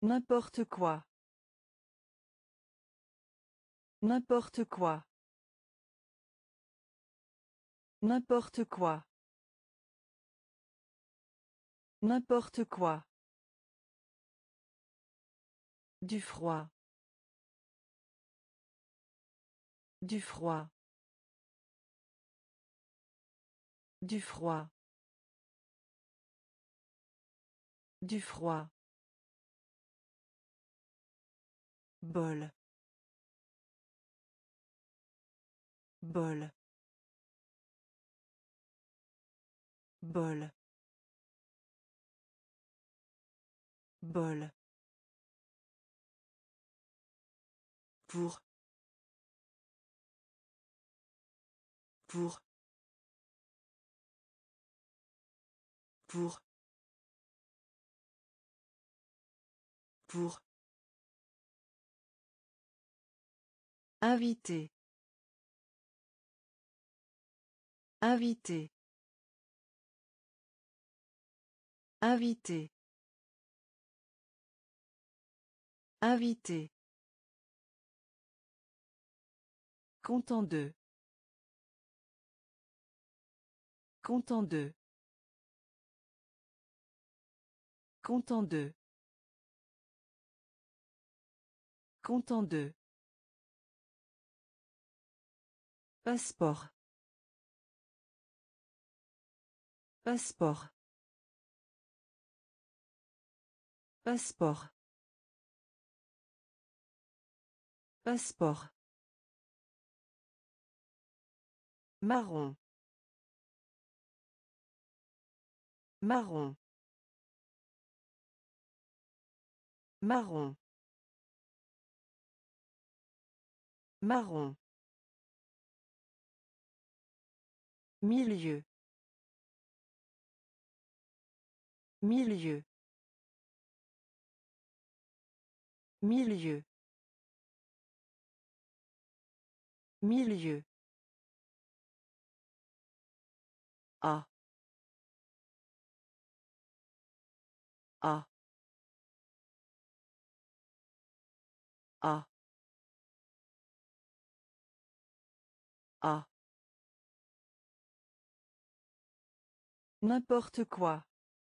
N'importe quoi. N'importe quoi. N'importe quoi. N'importe quoi. Du froid. Du froid. Du froid. Du froid. Bol. Bol. Bol. Bol. Pour. Pour. Pour. Pour. Invité. Invité. Invité. Invité. Content de. Content de. Content de. Content de. Passeport. Passeport. Passeport. Passeport. Marron. Marron. Marron. Marron. Milieu. Milieu. Milieu. Milieu. A. A. A. A. N'importe quoi.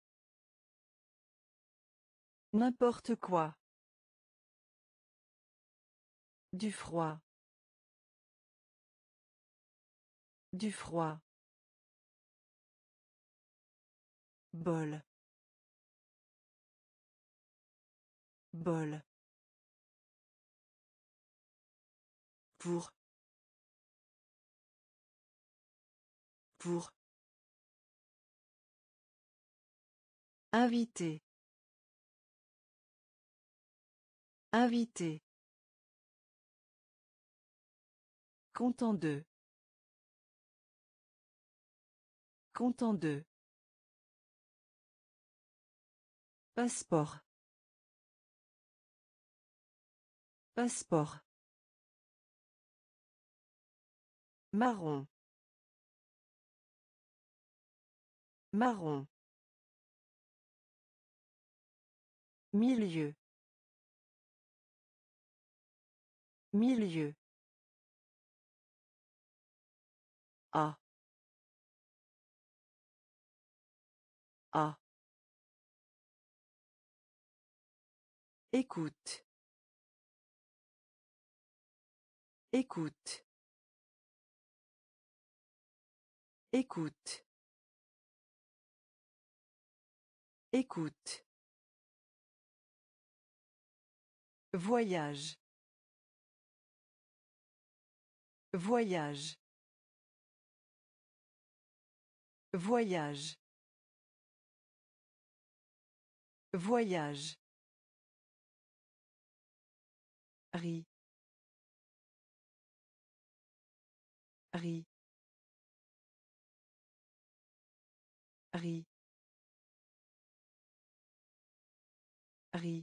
N'importe quoi. Du froid. Du froid. Bol. Bol. Pour. Pour. Invité. Invité. Content de. Content de. Passeport. Passeport. Marron. Marron. Milieu. Milieu. A. A. Écoute. Écoute. Écoute. Écoute. Voyage. Voyage. Voyage. Voyage. Riz. Riz. Riz. Riz.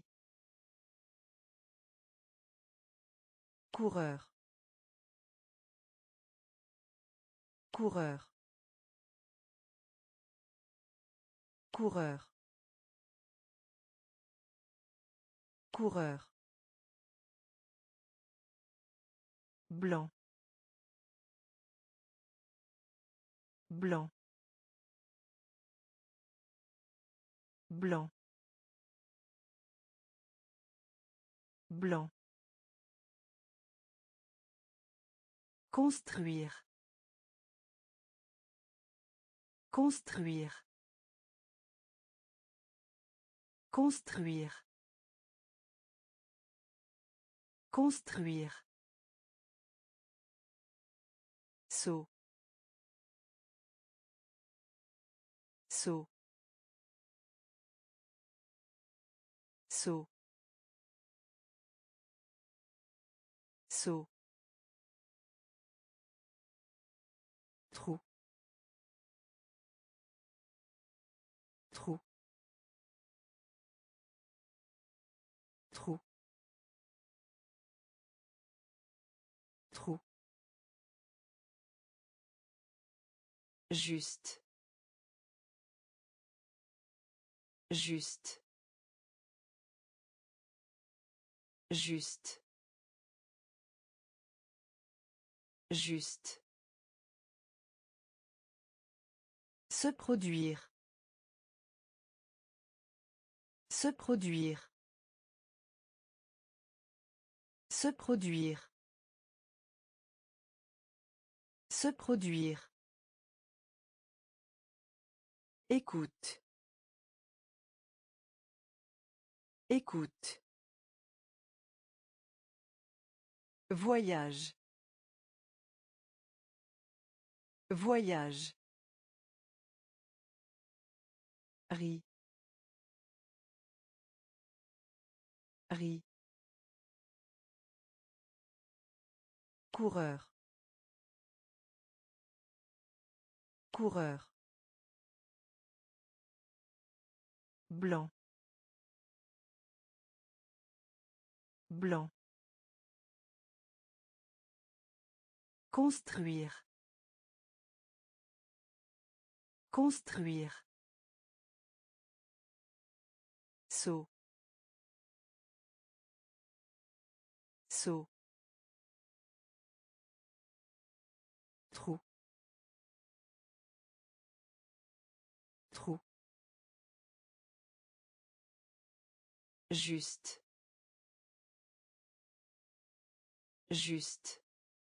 Coureur. Coureur. Coureur. Coureur. Blanc. Blanc. Blanc. Blanc. Construire. Construire. Construire. Construire. Saut. Saut. Saut. Saut. Trou. Trou. Trou. Trou. Juste. Juste. Juste. Juste. Se produire. Se produire. Se produire. Se produire. Écoute. Écoute. Voyage. Voyage. Riz. Riz. Coureur. Coureur. Blanc. Blanc. Construire. Construire. Saut. Saut. Trou. Trou. Juste. Juste.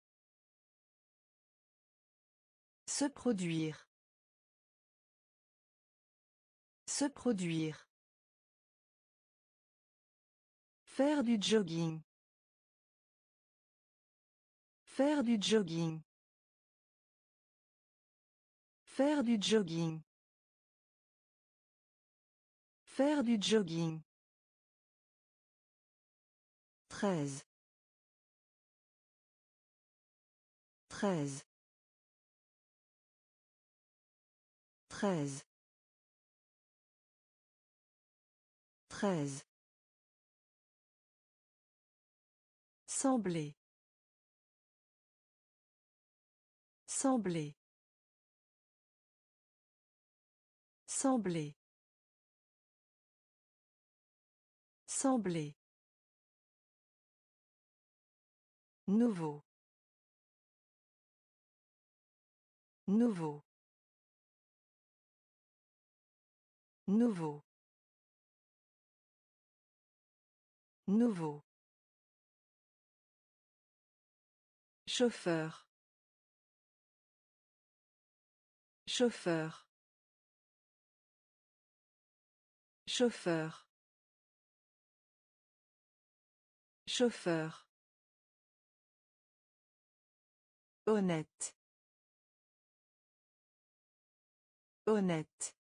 Se produire. Se produire. Faire du jogging. Faire du jogging. Faire du jogging. Faire du jogging. 13. 13. 13. 13. Sembler. Sembler. Sembler. Sembler. Nouveau. Nouveau. Nouveau. Nouveau. Chauffeur. Chauffeur. Chauffeur. Chauffeur. Honnête. Honnête.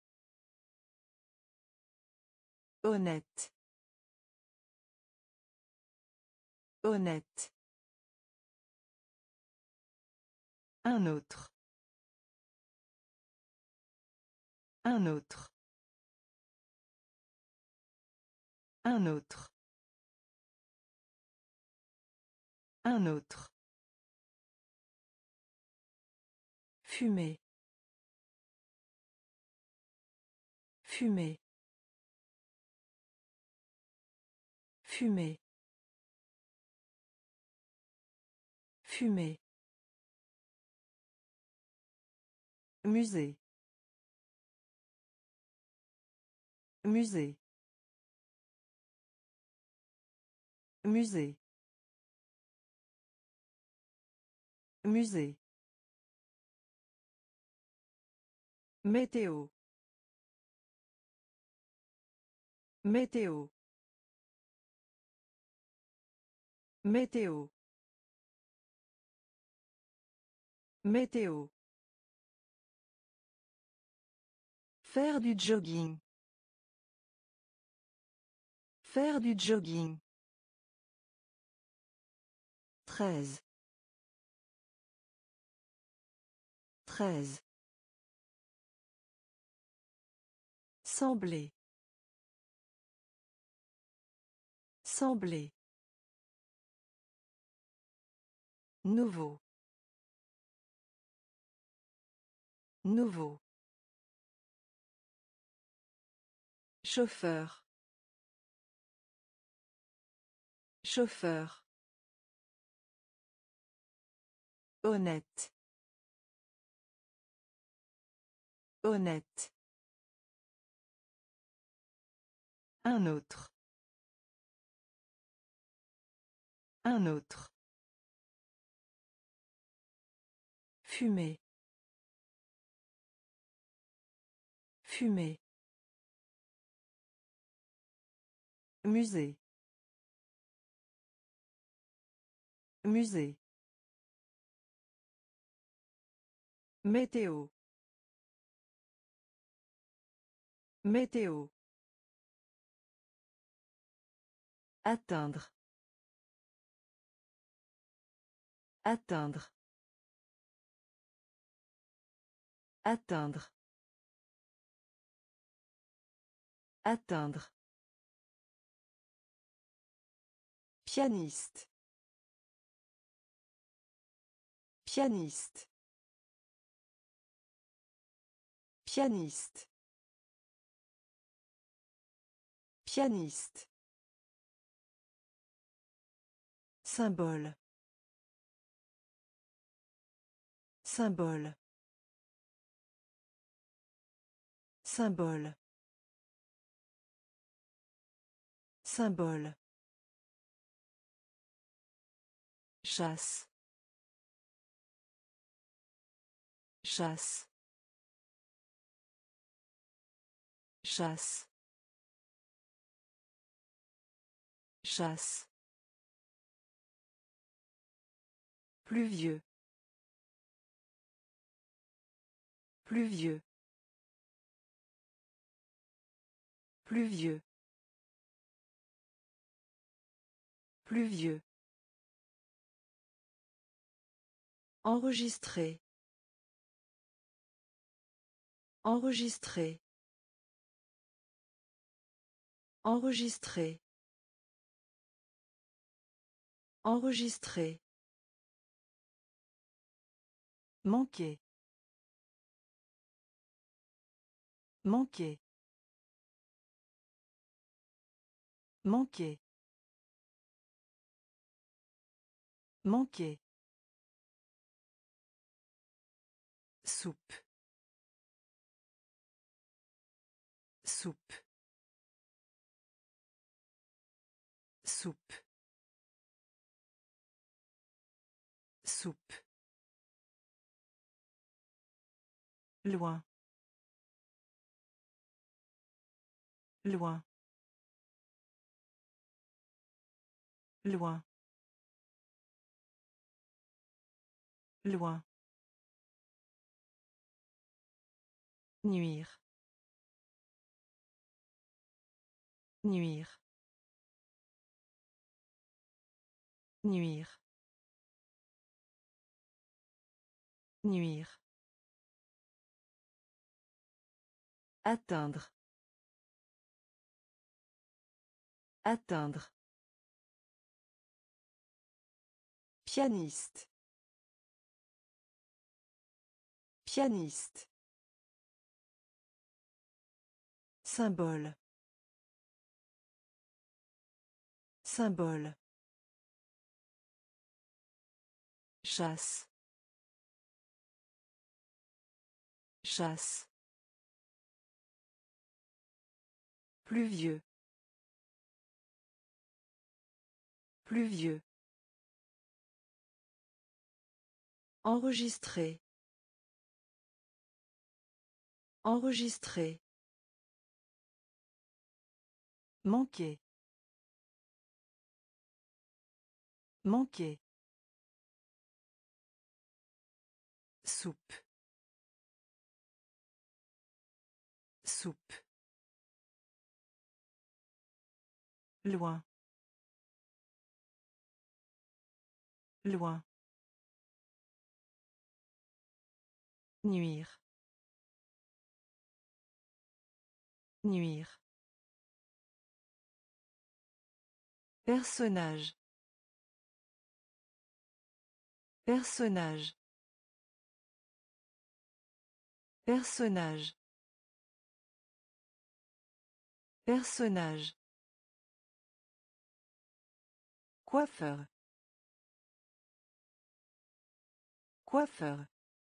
Honnête. Honnête. Un autre. Un autre. Un autre. Un autre. Fumer. Fumer. Fumer. Fumer. Musée. Musée. Musée. Musée. Météo. Météo. Météo. Météo. Faire du jogging. Faire du jogging. 13. 13. Sembler. Sembler. Nouveau. Nouveau. Chauffeur. Chauffeur. Honnête. Honnête. Un autre. Un autre. Fumer. Fumer. Musée. Musée. Météo. Météo. Atteindre. Atteindre. Atteindre. Atteindre. Pianiste. Pianiste. Pianiste. Pianiste. Symbole. Symbole. Symbole. Symbole. Chasse. Chasse. Chasse. Chasse. Pluvieux. Pluvieux. Pluvieux. Pluvieux. Enregistrer. Enregistrer. Enregistrer. Enregistrer. Manquer. Manquer. Manquer. Manquer. Soupe. Soupe. Soupe. Soupe. Loin. Loin. Loin. Loin. Nuire. Nuire. Nuire. Nuire. Atteindre. Atteindre. Pianiste. Pianiste. Symbole. Symbole. Chasse. Chasse. Pluvieux. Pluvieux. Enregistrer. Enregistrer. Manquer. Manquer. Soupe. Soupe. Loin. Loin. Nuire. Nuire. Personnage. Personnage. Personnage. Personnage. Coiffeur. Coiffeur.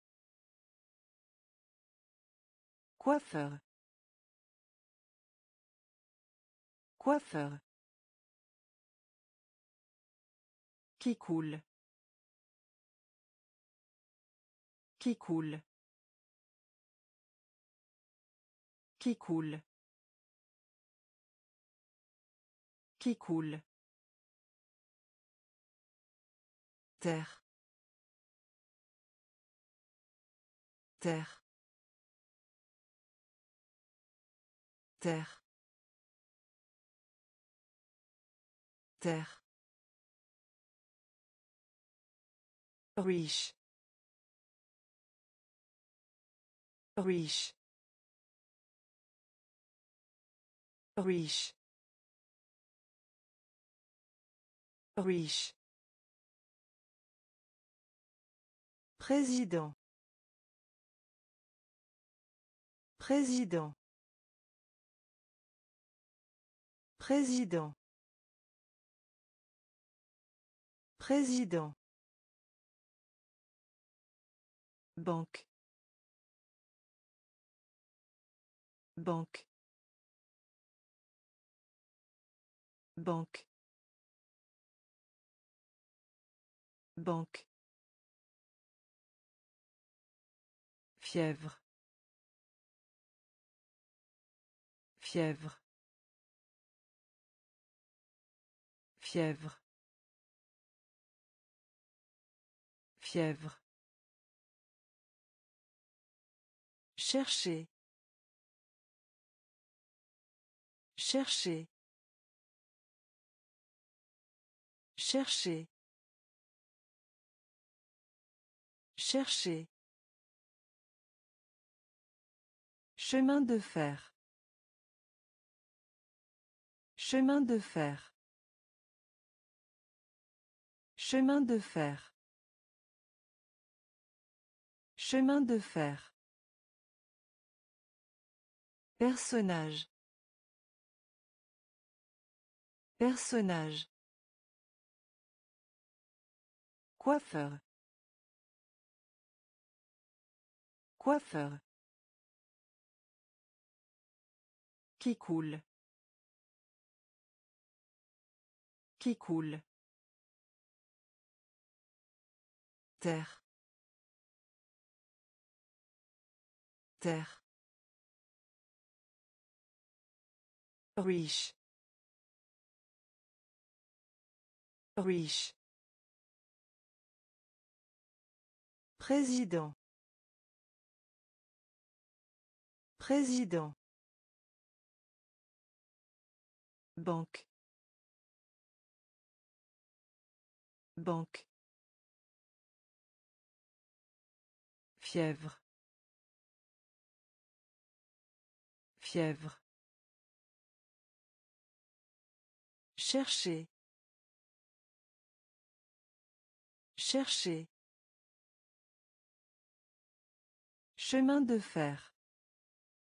Coiffeur. Coiffeur. Qui coule. Qui coule. Qui coule. Qui coule. Terre. Terre. Terre. Terre. Riche. Riche. Riche. Riche. Président. Président. Président. Président. Banque. Banque. Banque. Banque. Fièvre. Fièvre. Fièvre. Fièvre. Chercher. Chercher. Chercher. Chercher. Chemin de fer. Chemin de fer. Chemin de fer. Chemin de fer. Personnage. Personnage. Coiffeur. Coiffeur. Qui coule. Qui coule. Terre. Terre. Riche. Riche. Président. Président. Banque. Banque. Fièvre. Fièvre. Chercher. Chercher. Chemin de fer.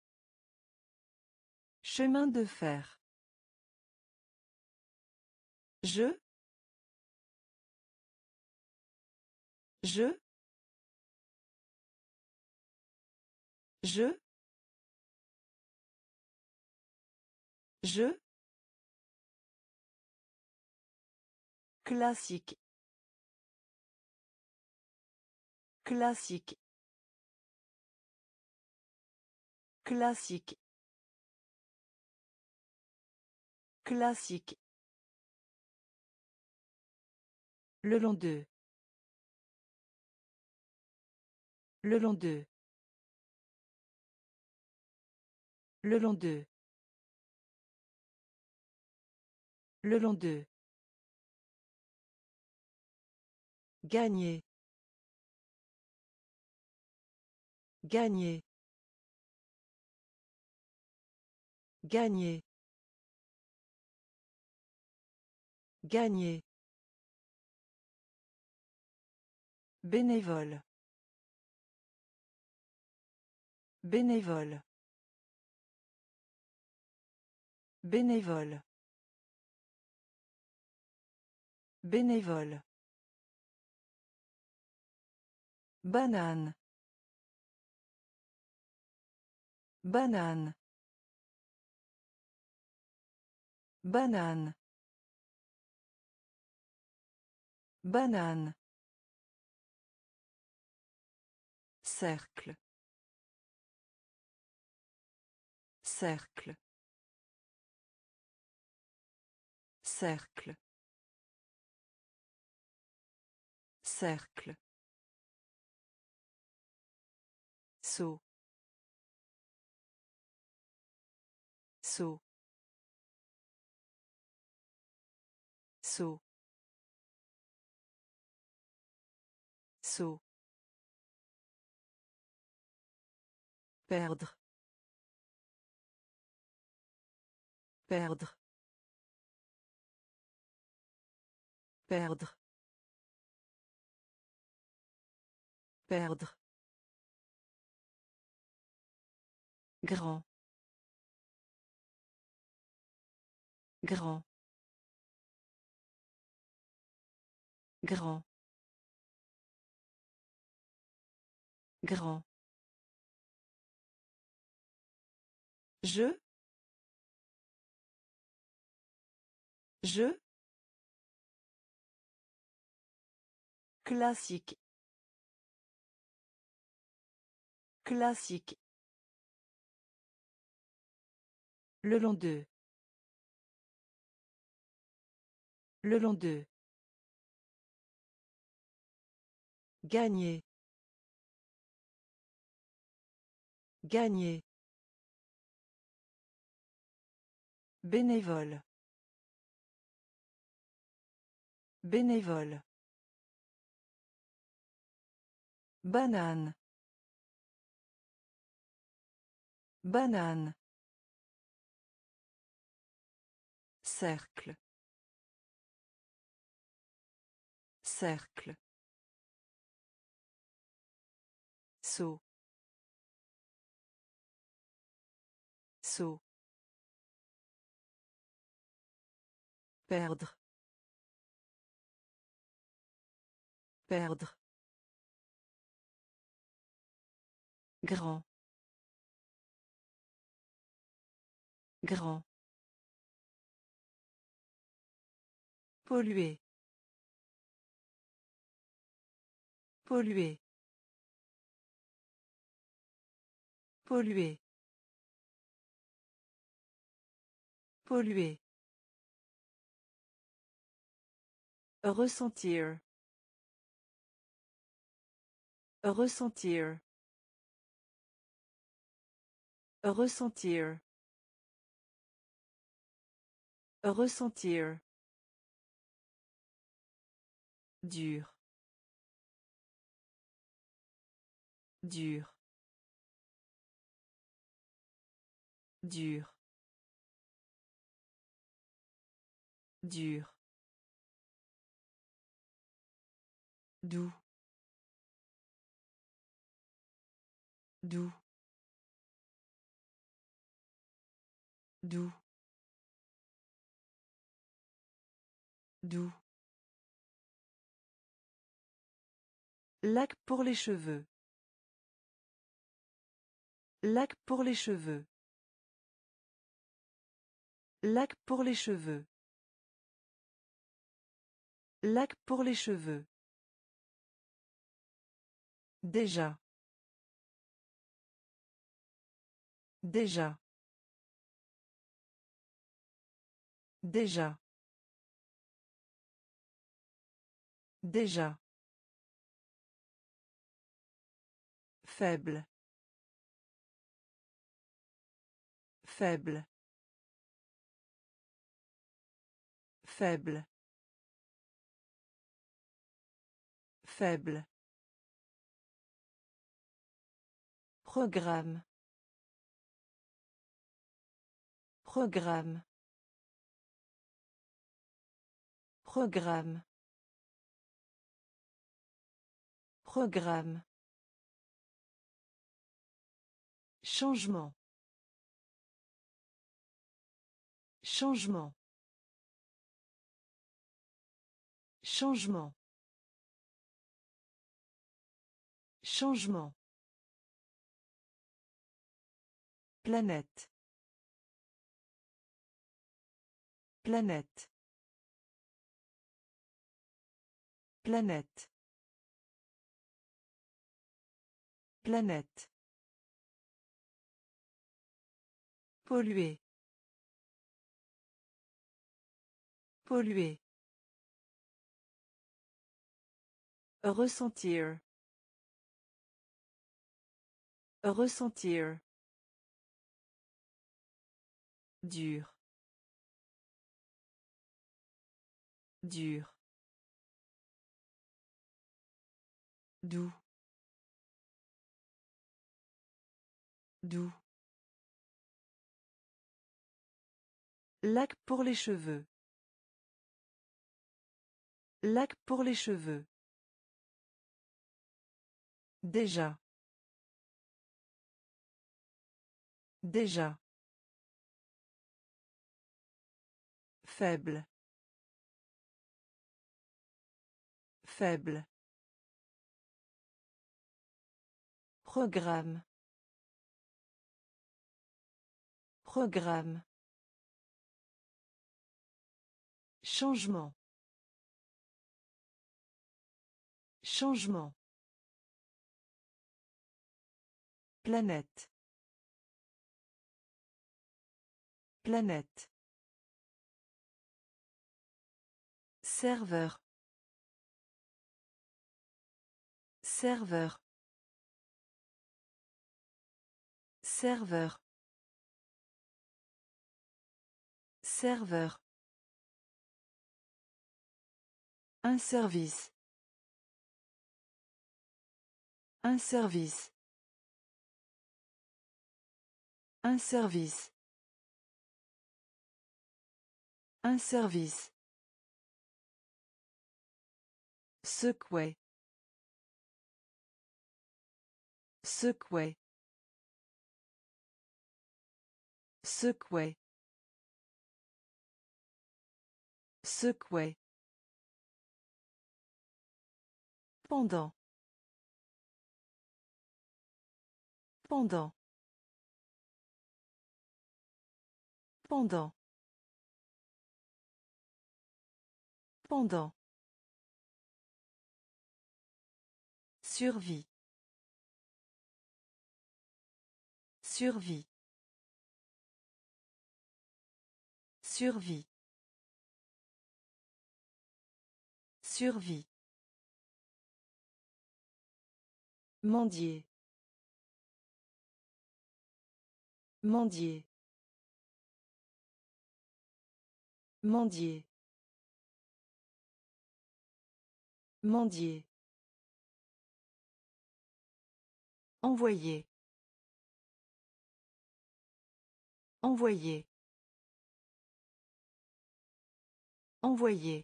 Chemin de fer. Je. Je. Je. Je. Classique. Classique. Classique. Classique. Le long d'eux. Le long d'eux. Le long d'eux. Le long d'eux. Gagner. Gagner. Gagner. Gagner. Bénévole. Bénévole. Bénévole. Bénévole. Banane. Banane. Banane. Banane. Cercle. Cercle. Cercle. Cercle. Saut. Saut. Saut. Saut. Perdre. Perdre. Perdre. Perdre. Grand. Grand. Grand. Grand. Je. Je. Classique. Classique. Le long d'eux. Le long d'eux. Gagner. Gagner. Bénévole. Bénévole. Banane. Banane. Cercle. Cercle. Saut. Saut. Perdre. Perdre. Grand. Grand. Polluer. Polluer. Polluer. Polluer. Ressentir. Ressentir. Ressentir. Ressentir. Dur. Dur. Dur. Dur. Doux. Doux. Doux. Doux. Lac pour les cheveux. Lac pour les cheveux. Lac pour les cheveux. Lac pour les cheveux. Déjà. Déjà. Déjà. Déjà. Faible. Faible. Faible. Faible. Programme. Programme. Programme. Programme. Changement. Changement. Changement. Changement. Planète. Planète. Planète. Planète. Polluer. Polluer. Ressentir. Ressentir. Dur. Dur. Doux. Doux. Lac pour les cheveux. Lac pour les cheveux. Déjà. Déjà. Faible. Faible. Programme. Programme. Changement. Changement. Planète. Planète. Serveur. Serveur. Serveur. Serveur. Un service. Un service. Un service. Un service. Secouer. Secouer. Secouer. Secouer. Pendant. Pendant. Pendant. Pendant. Survie. Survie. Survie. Survie. Mendier. Mendier. Mendier. Mendier. Envoyer. Envoyer. Envoyer.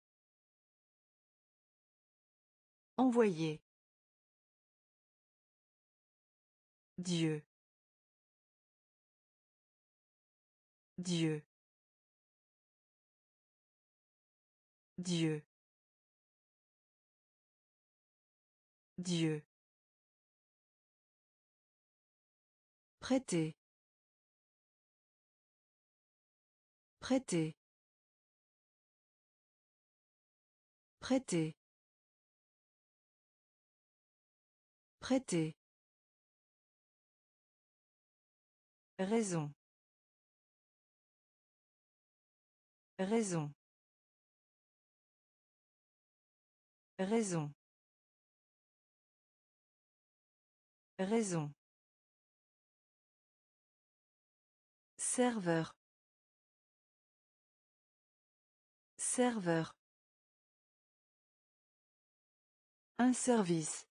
Envoyer. Dieu. Dieu. Dieu. Dieu. Prêter. Prêter. Prêter. Prêter. Raison. Raison. Raison. Raison. Serveur. Serveur. Un service.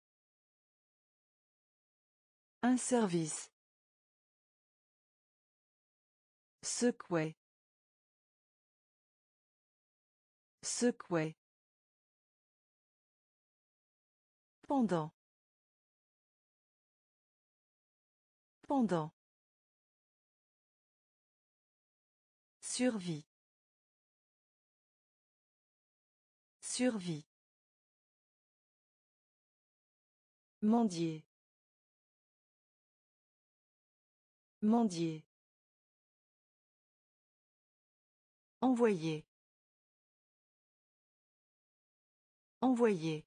Un service. Secouer. Secouer. Pendant. Pendant. Survie. Survie. Mendier. Mendier. Envoyer. Envoyer.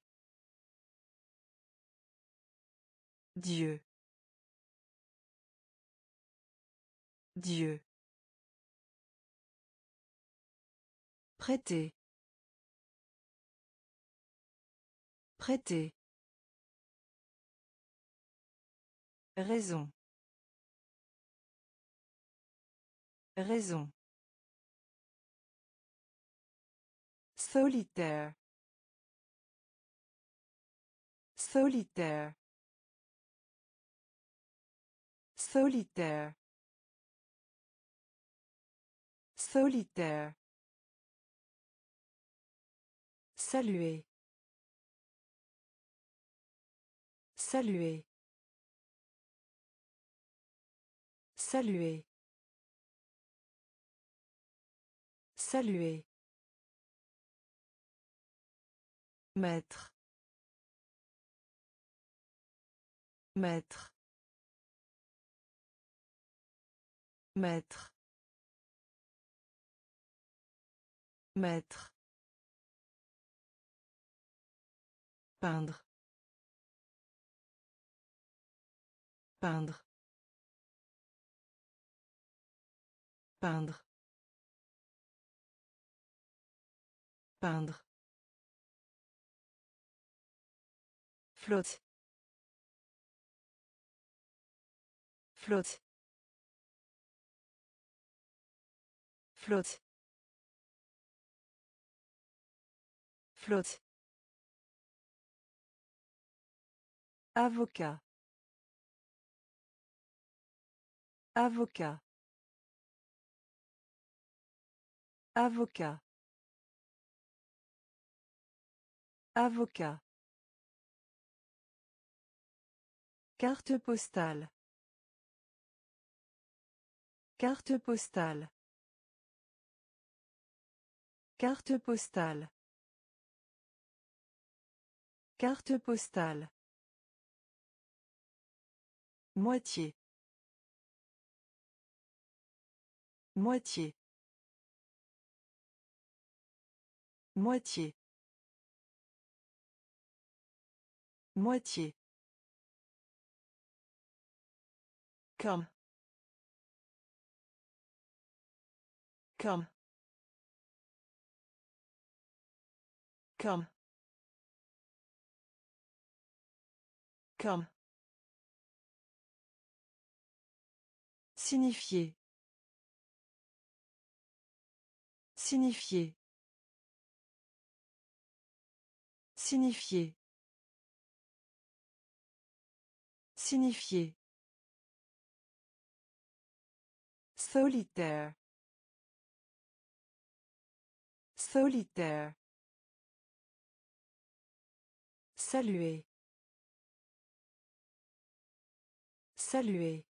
Dieu. Dieu. Prêter. Prêter. Raison. Raison. Solitaire. Solitaire. Solitaire. Solitaire. Saluer. Saluer. Saluer. Saluer. Maître. Maître. Maître. Maître. Peindre. Peindre. Peindre. Peindre. Flotte. Flotte. Flotte. Flotte. Avocat. Avocat. Avocat. Avocat. Carte postale. Carte postale. Carte postale. Carte postale. Moitié. Moitié. Moitié. Moitié. Comme. Comme. Comme. Comme. Signifier. Signifier. Signifier. Signifier. Solitaire. Solitaire. Saluer. Saluer.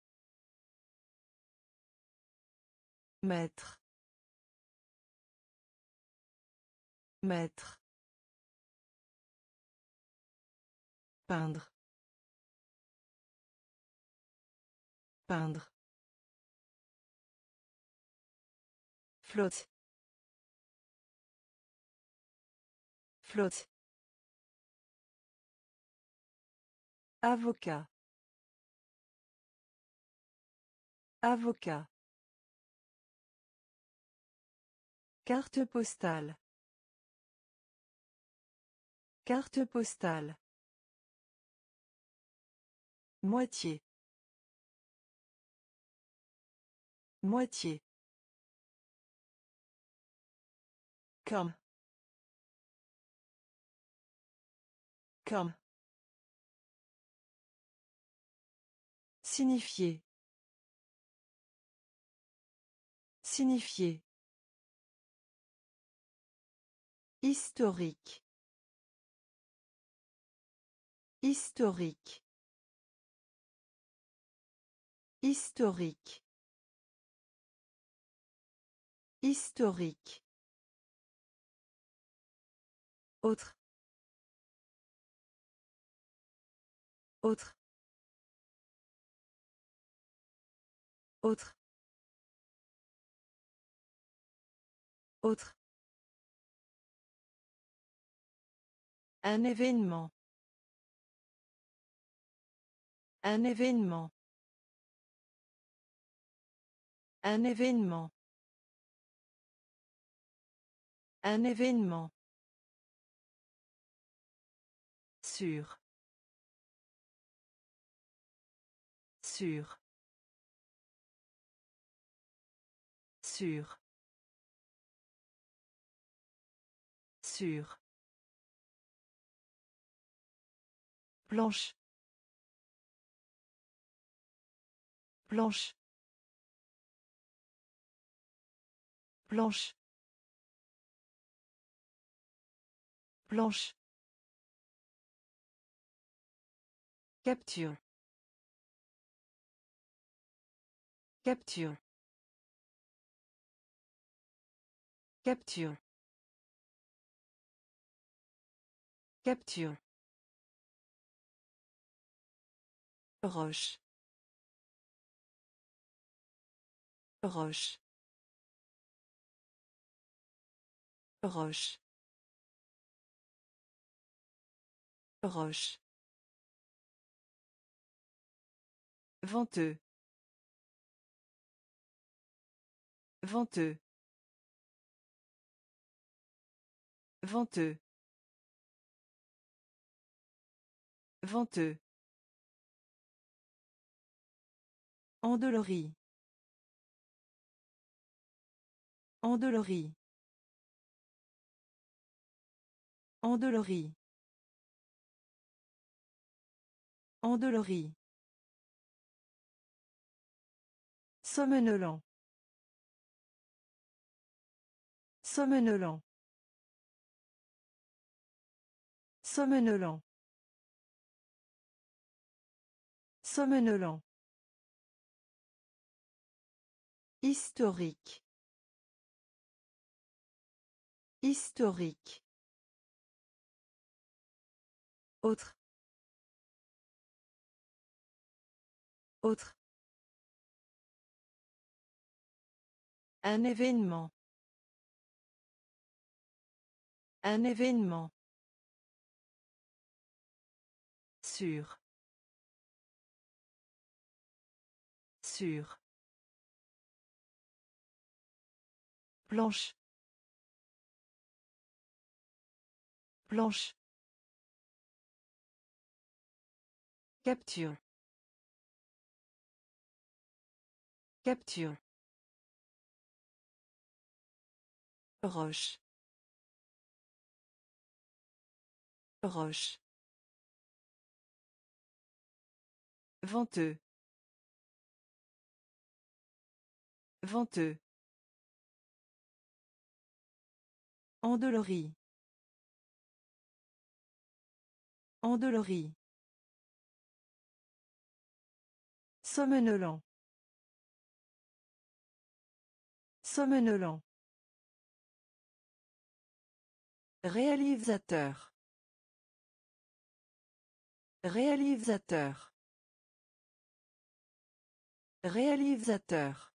Maître. Maître. Peindre. Peindre. Flotte. Flotte. Avocat. Avocat. Carte postale. Carte postale. Moitié. Moitié. Comme. Comme. Signifier. Signifier. Historique. Historique. Historique. Historique. Autre. Autre. Autre. Autre. Un événement. Un événement. Un événement. Un événement. Sûr. Sûr. Sûr. Sûr. Blanche. Blanche. Blanche. Blanche. Capture. Capture. Capture. Capture. Roche. Roche. Roche. Roche. Venteux. Venteux. Venteux. Venteux. Endolori. Endolori. Endolori. Endolori. Somnolent. Somnolent. Somnolent. Somnolent. Historique. Historique. Autre. Autre. Un événement. Un événement. Sûr. Sûr. Blanche. Blanche. Capture. Capture. Roche. Roche. Venteux. Venteux. Endolori. Endolori. Somnolent. Somnolent. Réalisateur. Réalisateur. Réalisateur.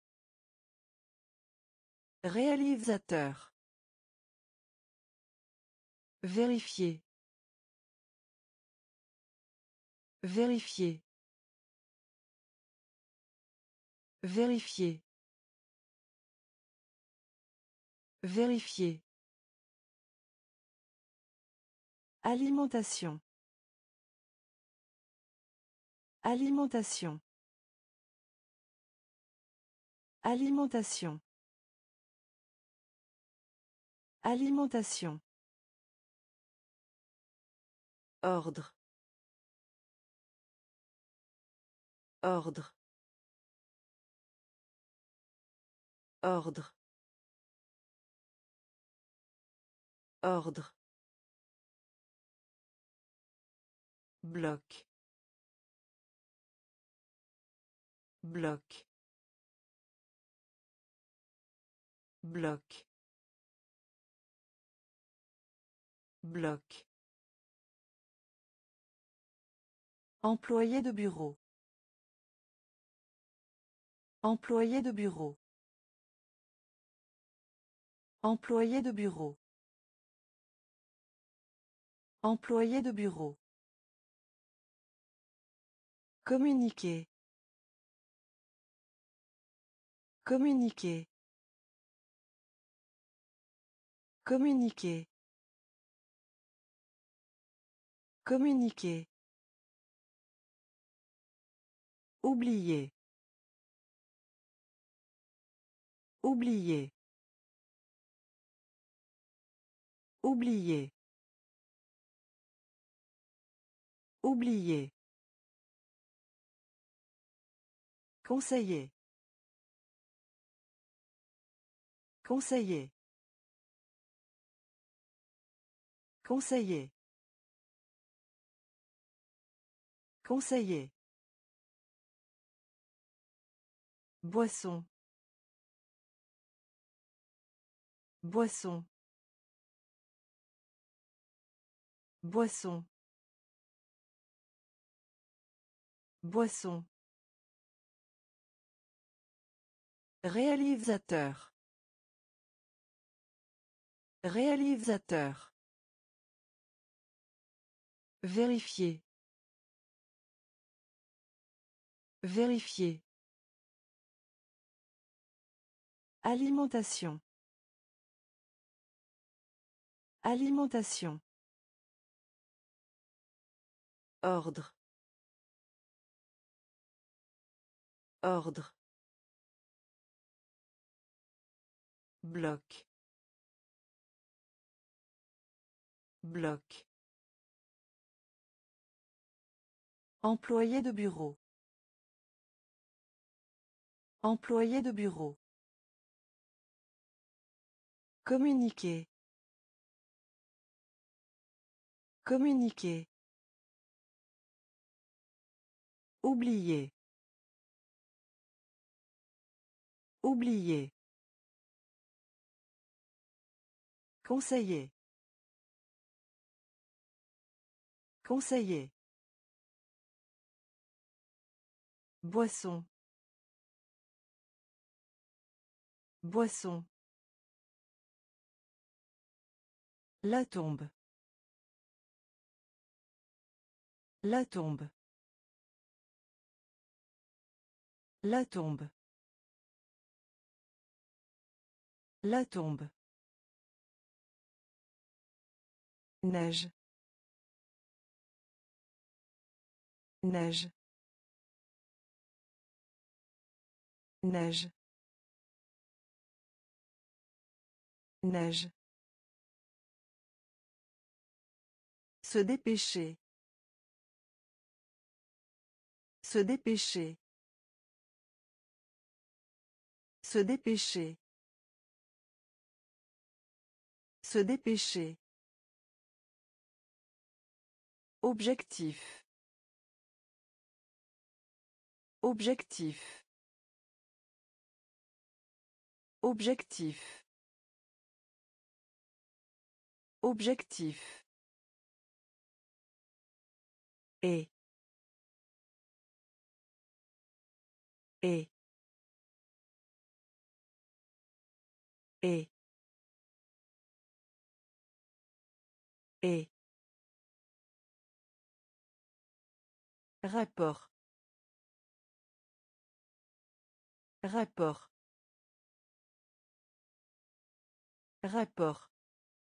Réalisateur. Vérifier. Vérifier. Vérifier. Vérifier. Alimentation. Alimentation. Alimentation. Alimentation. Ordre. Ordre. Ordre. Ordre. Bloc. Bloc. Bloc. Bloc. Employé de bureau. Employé de bureau. Employé de bureau. Employé de bureau. Communiquer. Communiquer. Communiquer. Communiquer. Oublier. Oublier. Oublier. Oublier. Conseiller. Conseiller. Conseiller. Conseiller. Boisson. Boisson. Boisson. Boisson. Réalisateur. Réalisateur. Vérifier. Vérifier. Alimentation. Alimentation. Ordre. Ordre. Bloc. Bloc. Employé de bureau. Employé de bureau. Communiquer. Communiquer. Oublier. Oublier. Conseiller. Conseiller. Boisson. Boisson. La tombe. La tombe. La tombe. La tombe. Neige. Neige. Neige. Neige. Se dépêcher. Se dépêcher. Se dépêcher. Se dépêcher. Objectif. Objectif. Objectif. Objectif. Et. Et. Et. Et. Rapport. Rapport. Rapport.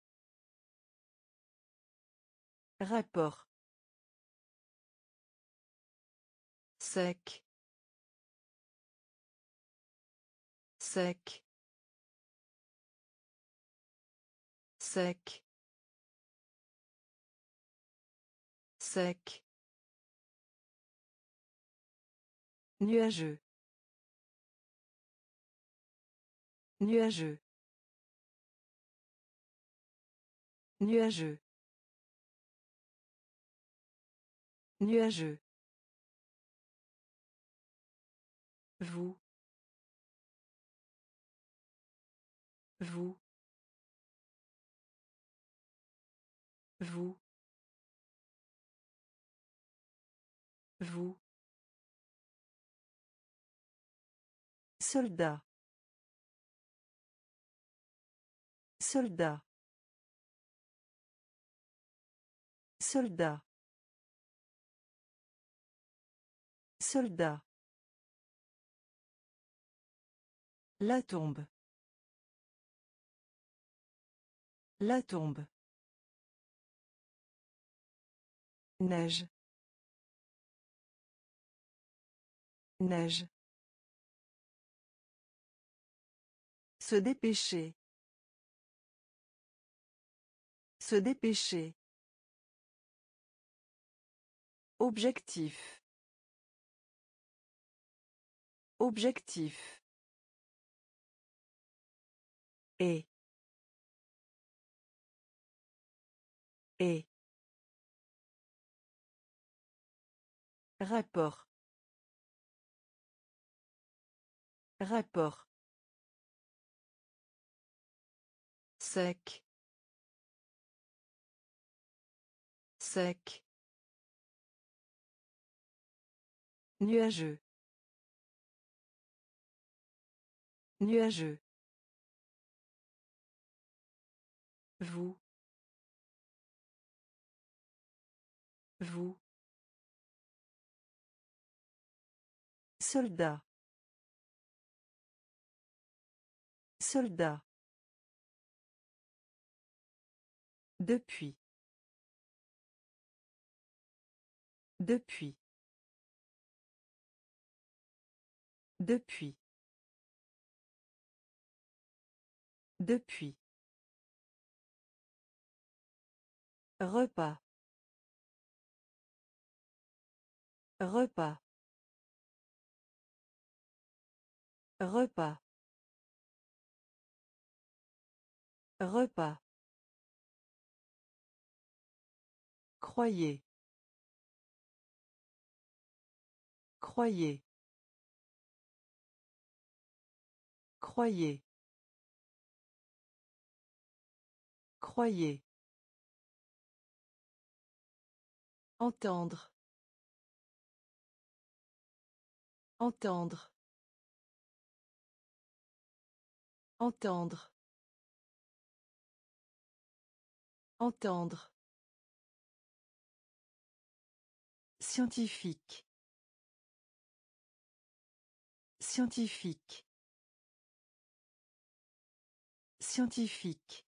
Rapport. Sec. Sec. Sec. Sec. Nuageux. Nuageux. Nuageux. Nuageux. Vous. Vous. Vous. Vous. Soldat. Soldat. Soldat. Soldat. La tombe. La tombe. Neige. Neige. Se dépêcher. Se dépêcher. Objectif. Objectif. Et. Et. Rapport. Rapport. Sec. Sec. Nuageux. Nuageux. Vous. Vous. Soldat. Soldat. Depuis. Depuis. Depuis. Depuis. Repas. Repas. Repas. Repas. Croyez. Croyez. Croyez. Croyez. Entendre. Entendre. Entendre. Entendre. Scientifique. Scientifique. Scientifique.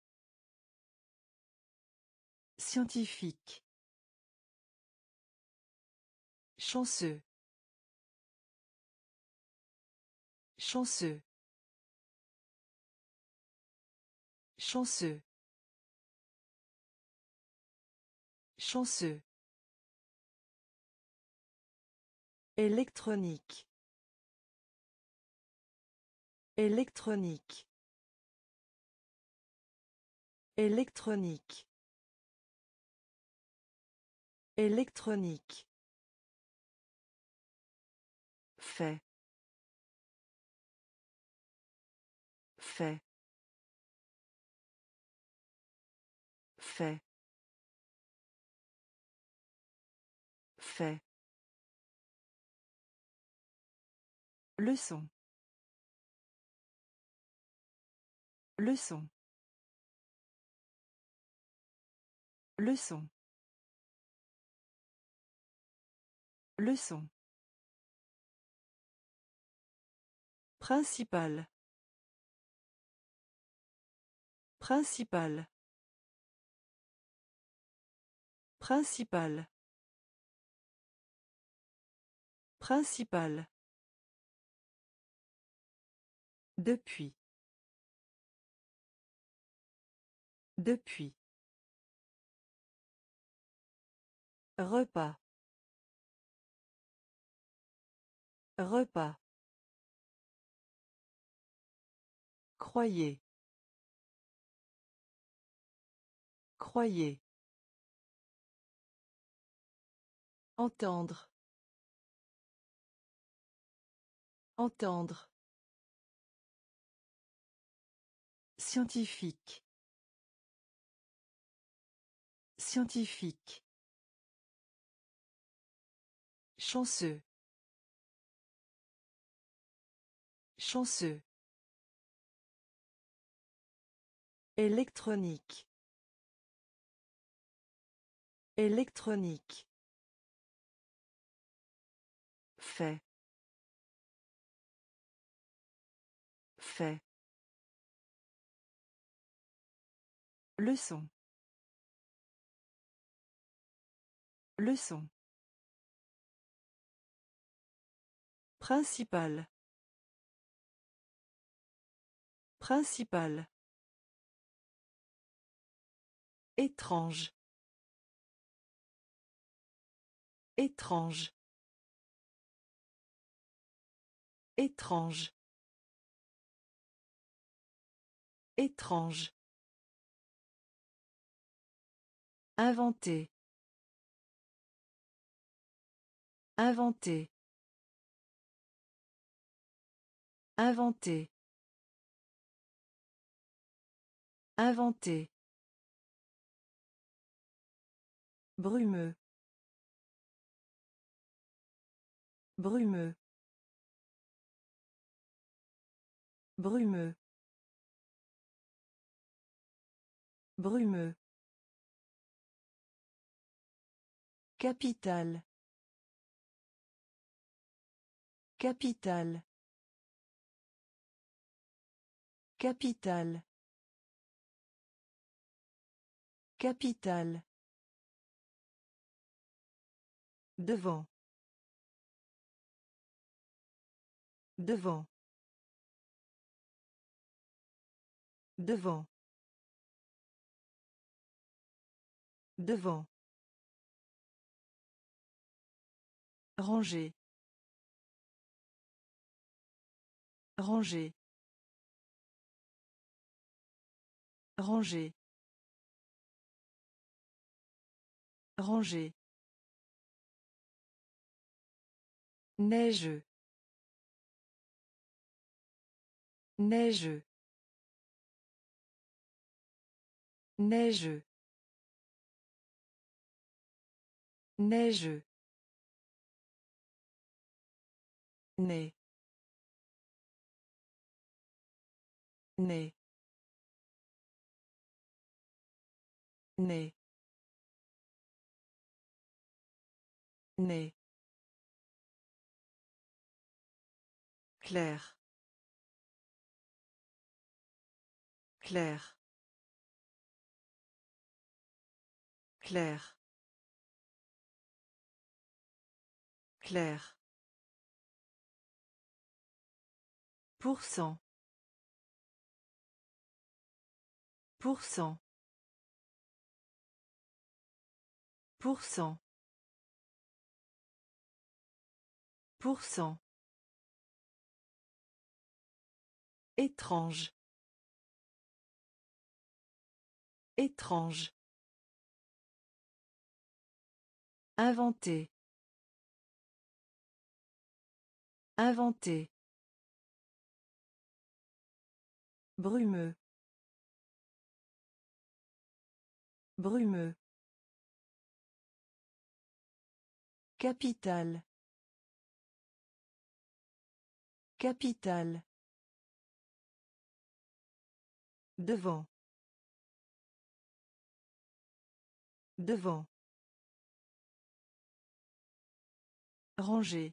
Scientifique. Chanceux. Chanceux. Chanceux. Chanceux. Électronique. Électronique. Électronique. Électronique. Fait. Fait. Fait. Fait. Leçon. Leçon. Leçon. Leçon. Principal. Principal. Principal. Principal. Depuis. Depuis. Repas. Repas. Croyez. Croyez. Entendre. Entendre. Scientifique. Scientifique. Chanceux. Chanceux. Électronique. Électronique. Fait. Fait. Leçon. Leçon. Principal. Principal. Étrange. Étrange. Étrange. Étrange. Inventer. Inventer. Inventer. Inventer. Brumeux. Brumeux. Brumeux. Brumeux. Capital. Capital. Capital. Capital. Devant. Devant. Devant. Devant. Ranger. Ranger. Ranger. Ranger. Neigeux. Neigeux. Neigeux. Neigeux. Né. Né. Né. Né. Clair. Clair. Clair. Clair. Pourcent. Pourcent. Pourcent. Pourcent. Étrange. Étrange. Inventer. Inventer. Brumeux. Brumeux. Capitale. Capitale. Devant. Devant. Ranger.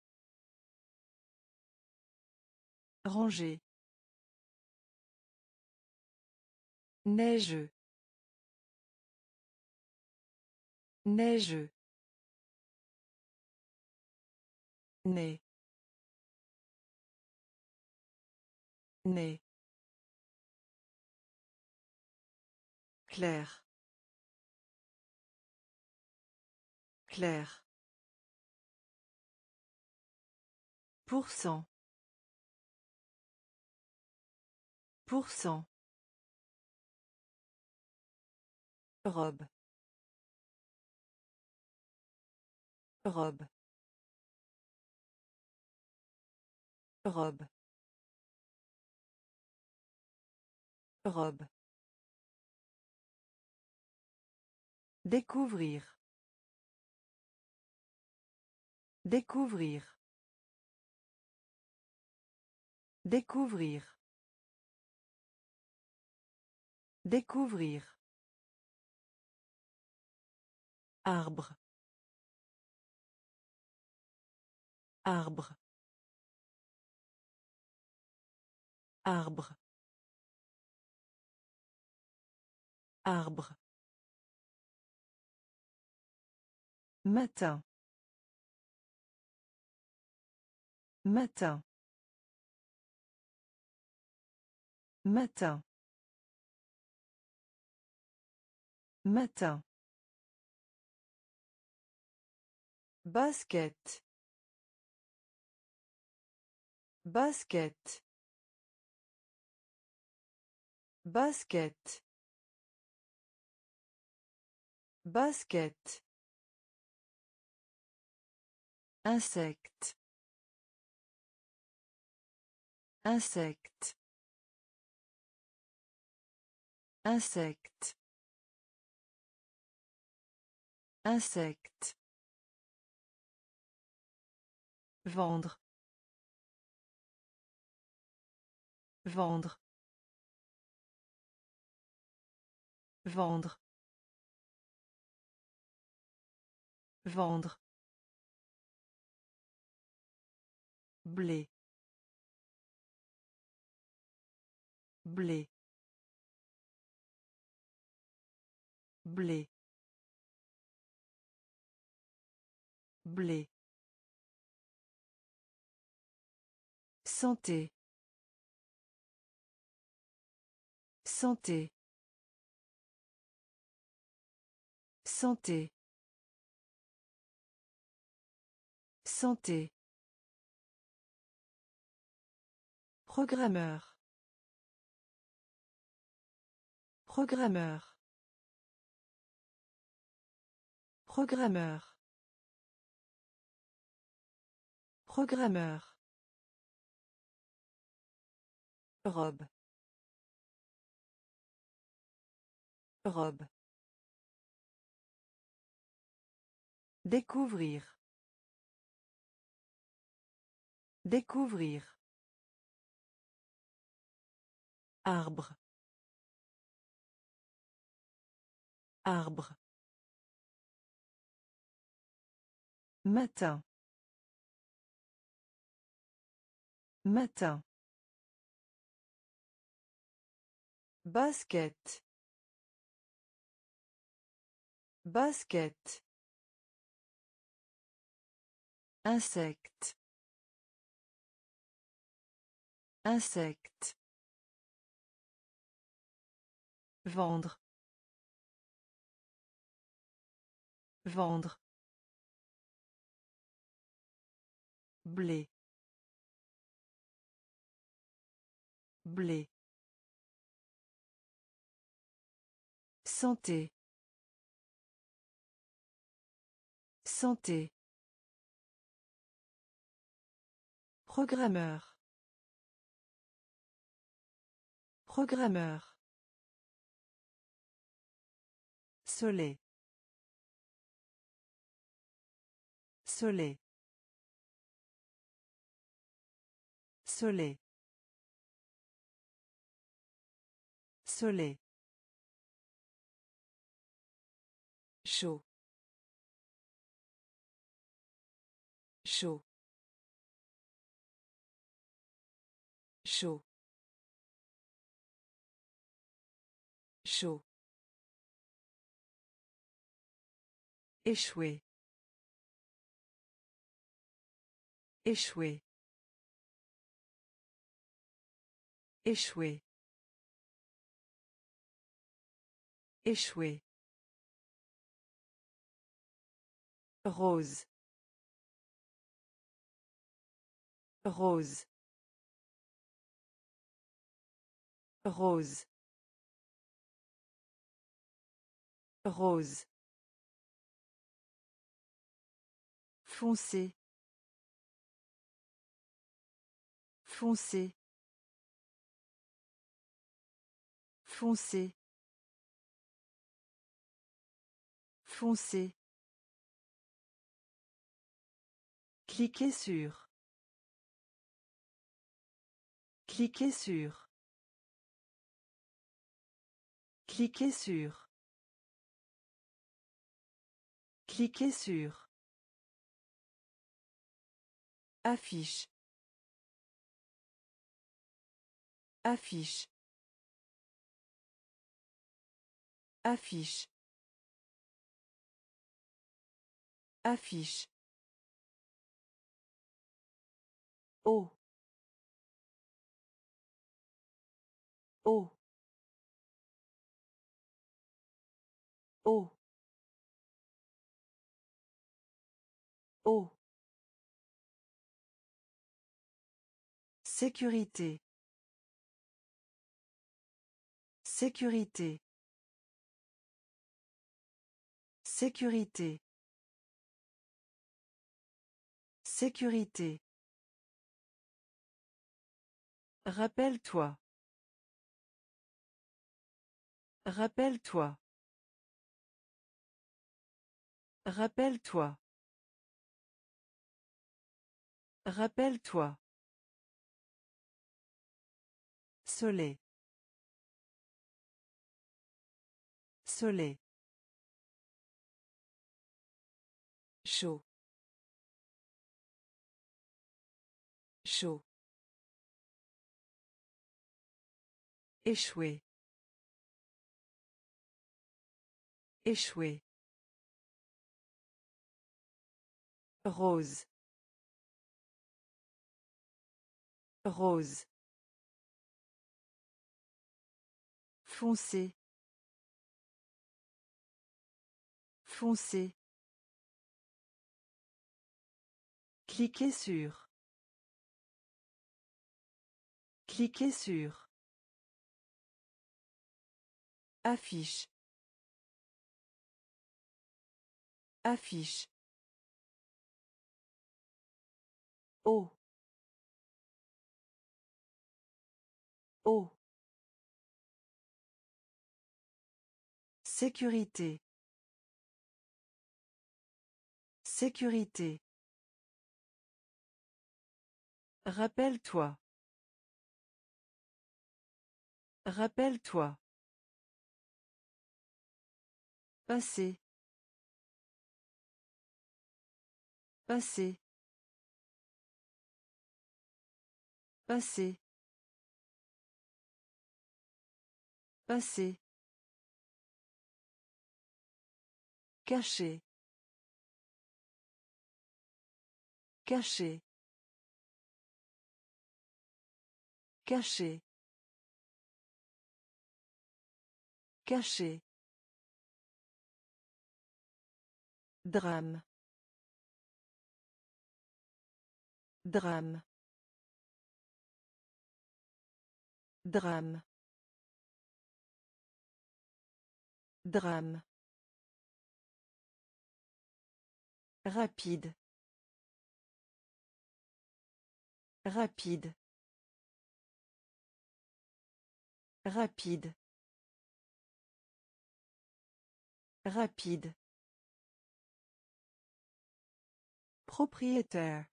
Ranger. Neigeux. Neigeux. Né. Né. Clair. Clair. Pourcent. Pourcent. Robe. Robe. Robe. Robe. Découvrir. Découvrir. Découvrir. Découvrir. Arbre. Arbre. Arbre. Arbre. Matin. Matin. Matin. Matin. Basket. Basket. Basket. Basket. Insecte. Insecte. Insecte. Insecte. Vendre. Vendre. Vendre. Vendre. Blé. Blé. Blé. Blé. Santé. Santé. Santé. Santé. Programmeur. Programmeur. Programmeur. Programmeur. Robe. Robe. Découvrir. Découvrir. Arbre. Arbre. Matin. Matin. Basket. Basket. Insecte. Insecte. Vendre. Vendre. Blé. Blé. Santé. Santé. Programmeur. Programmeur. Soleil. Soleil. Soleil. Soleil. Chaud. Chaud. Chaud. Chaud. Échouer. Échouer. Échouer. Échouer. Rose. Rose. Rose. Rose. Foncé. Foncé. Foncé. Foncé. Cliquez sur. Cliquez sur. Cliquez sur. Cliquez sur. Affiche. Affiche. Affiche. Affiche. Oh. Oh. Oh. Oh. Sécurité. Sécurité. Sécurité. Sécurité. Rappelle-toi. Rappelle-toi. Rappelle-toi. Rappelle-toi. Soleil. Soleil. Chaud. Chaud. Échouer. Échouer. Rose. Rose. Foncé. Foncé. Cliquez sur. Cliquez sur. Affiche. Affiche. Oh. Oh. Sécurité. Sécurité. Rappelle-toi. Rappelle-toi. Passer. Passer. Passer. Passer. Cacher. Cacher. Cacher. Cacher. Drame. Drame. Drame. Drame. Rapide. Rapide. Rapide. Rapide. Propriétaire.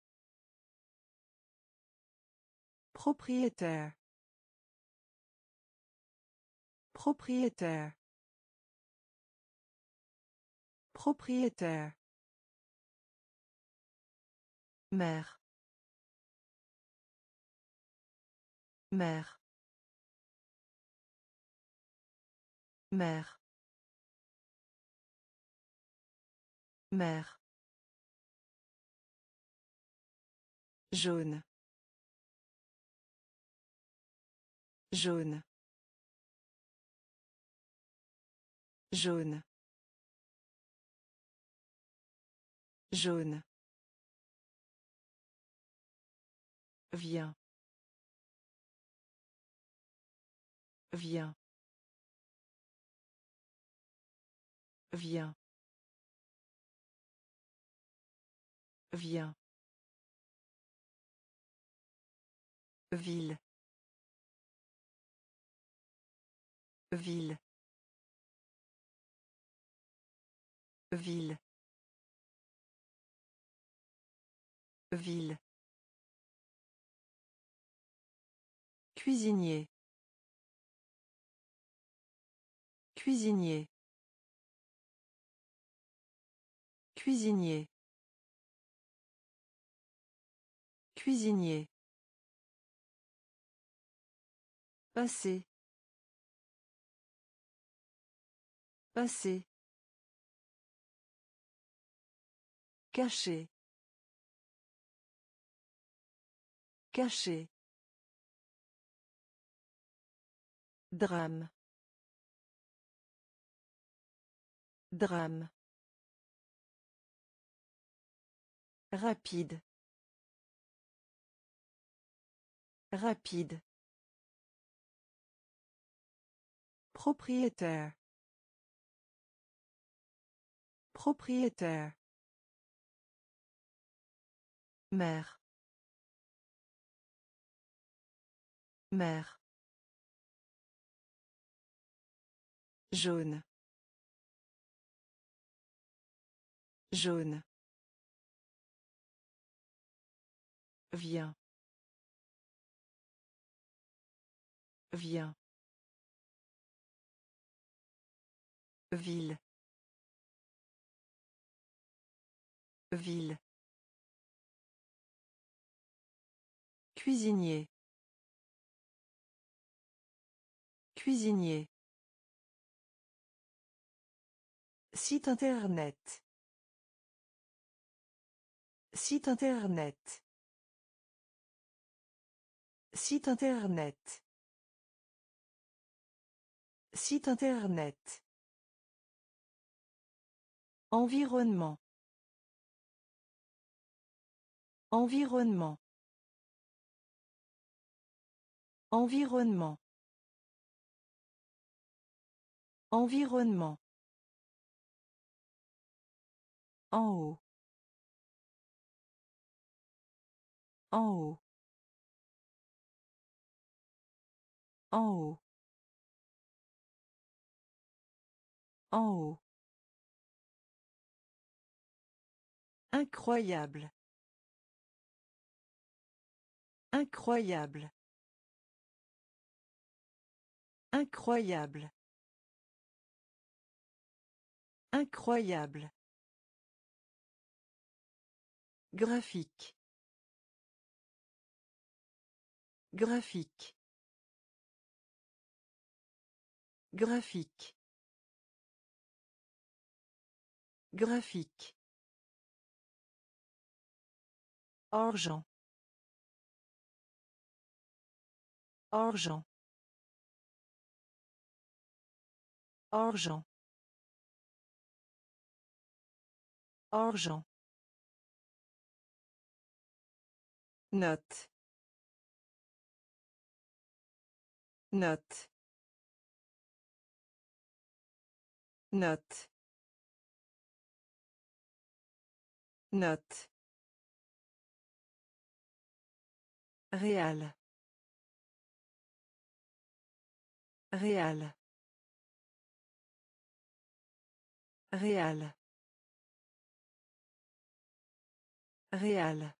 Propriétaire. Propriétaire. Propriétaire. Mère. Mère. Mère. Mère. Jaune. Jaune. Jaune. Jaune. Viens. Viens. Viens. Viens. Ville. Ville. Ville. Ville. Cuisinier. Cuisinier. Cuisinier. Cuisinier. Passé. Passé. Caché. Caché. Drame. Drame. Rapide. Rapide. Propriétaire. Propriétaire. Mère. Mère. Jaune. Jaune. Viens. Viens. Ville. Ville. Cuisinier. Cuisinier. Site internet. Site internet. Site internet. Site internet. Environnement. Environnement. Environnement. Environnement. En haut. En haut. En haut. En haut. Incroyable. Incroyable. Incroyable. Incroyable. Graphique. Graphique. Graphique. Graphique. Argent. Argent. Argent. Argent. Note. Note. Note. Note. Réal. Réal. Réal. Réal.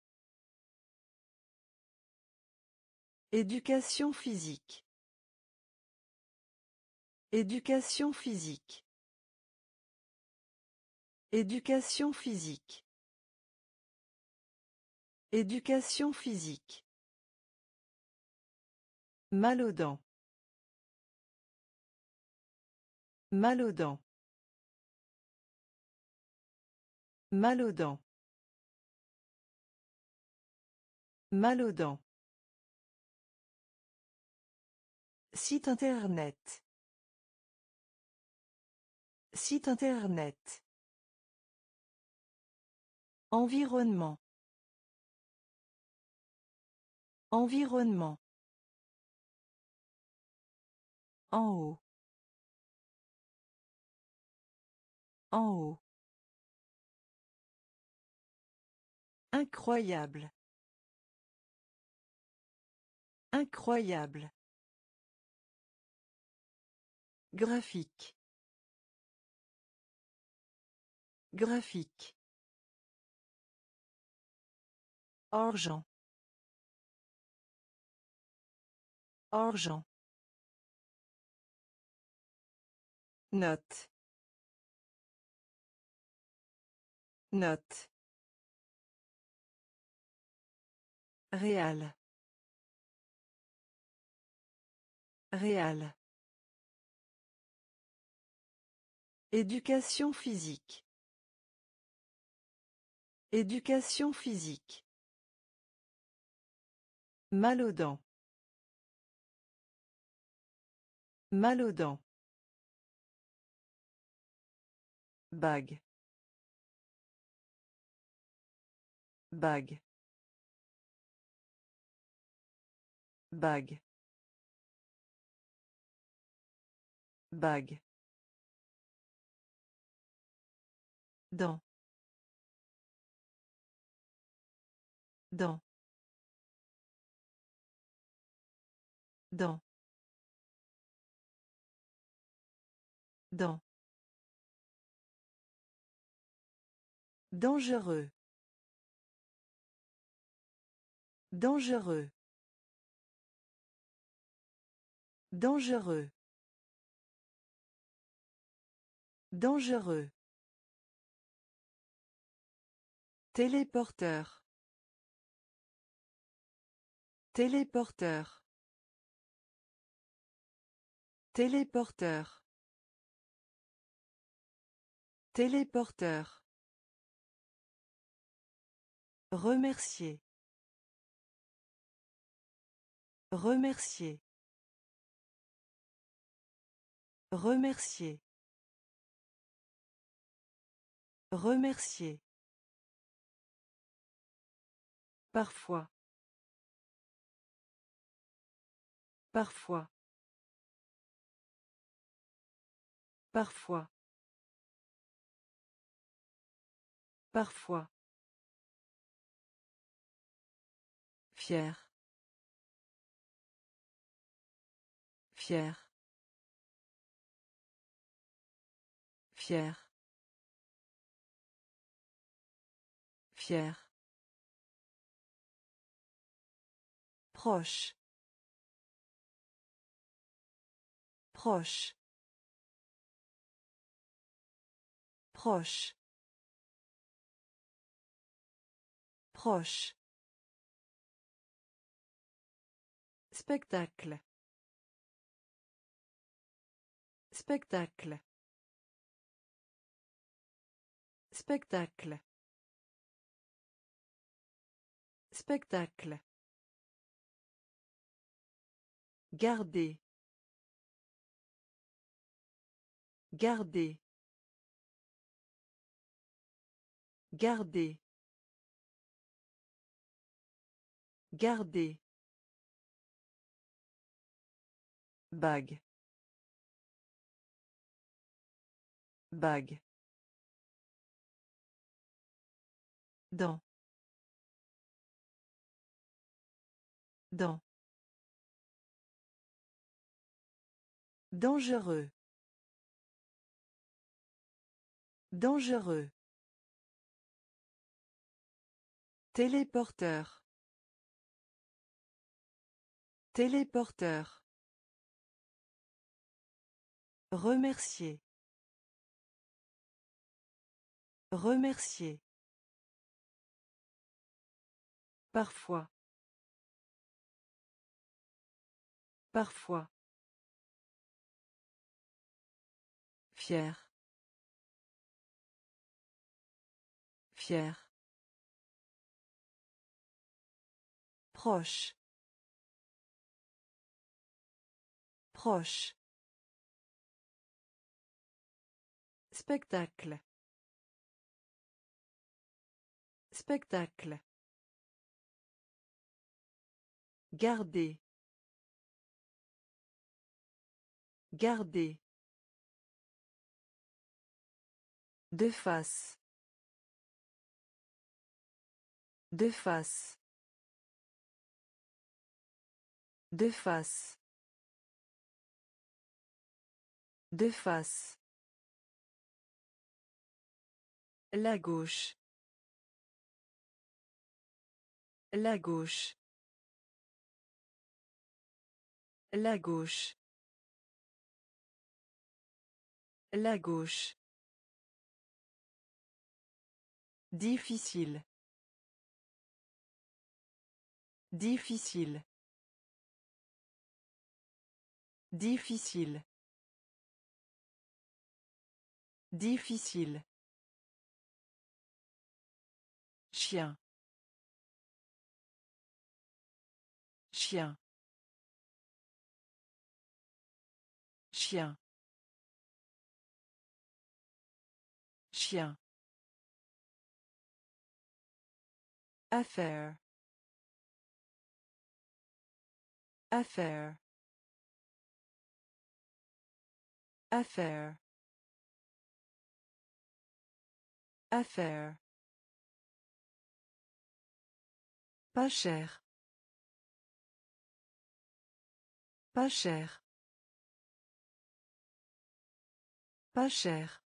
Éducation physique. Éducation physique. Éducation physique. Éducation physique. Mal aux dents. Mal aux dents. Mal aux dents. Mal aux dents. Site internet. Site internet. Environnement. Environnement. En haut. En haut. Incroyable. Incroyable. Graphique. Graphique. Argent. Argent. Note. Note. Réal. Réal. Éducation physique. Éducation physique. Mal aux dents. Mal aux dents. Bague. Bague. Bague. Bague. Dents. Dents. Dents. Dents. Dangereux. Dangereux. Dangereux. Dangereux. Téléporteur. Téléporteur. Téléporteur. Téléporteur. Remercier. Remercier. Remercier. Remercier. Parfois. Parfois. Parfois. Parfois. Fier. Fier. Fier. Fier. Proche. Proche. Proche. Proche. Spectacle. Spectacle. Spectacle. Spectacle. Garder. Garder. Garder. Garder. Bague. Bague. Dents. Dents. Dangereux. Dangereux. Téléporteur. Téléporteur. Remercier. Remercier. Parfois. Parfois. Fier. Fier. Proche. Proche. Spectacle. Spectacle. Garder. Garder. De face. De face. De face. De face. La gauche. La gauche. La gauche. La gauche. Difficile. Difficile. Difficile. Difficile. Chien. Chien. Chien. Chien. Affaire. Affaire. Affaire. Affaire. Pas cher. Pas cher. Pas cher.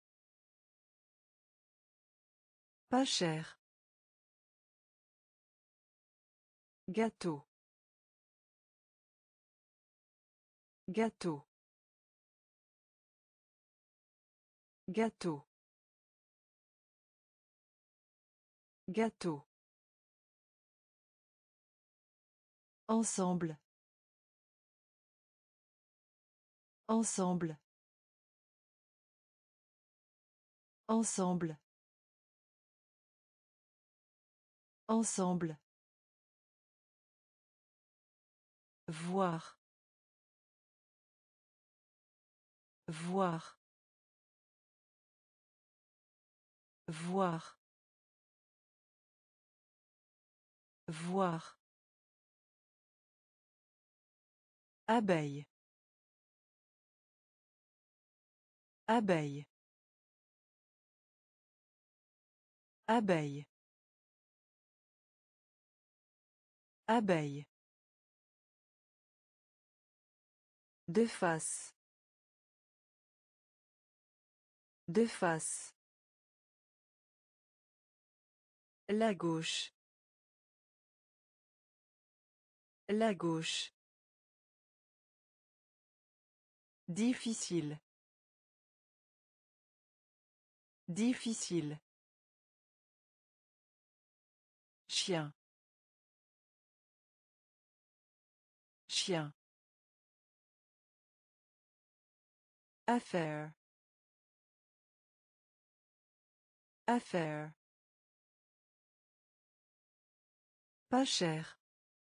Pas cher. Gâteau. Gâteau. Gâteau. Gâteau. Ensemble. Ensemble. Ensemble. Ensemble. Voir. Voir. Voir. Voir. Abeille. Abeille. Abeille. Abeille. De face. De face. La gauche. La gauche. Difficile. Difficile. Chien. Chien. Affaire. Affaire. Pas cher.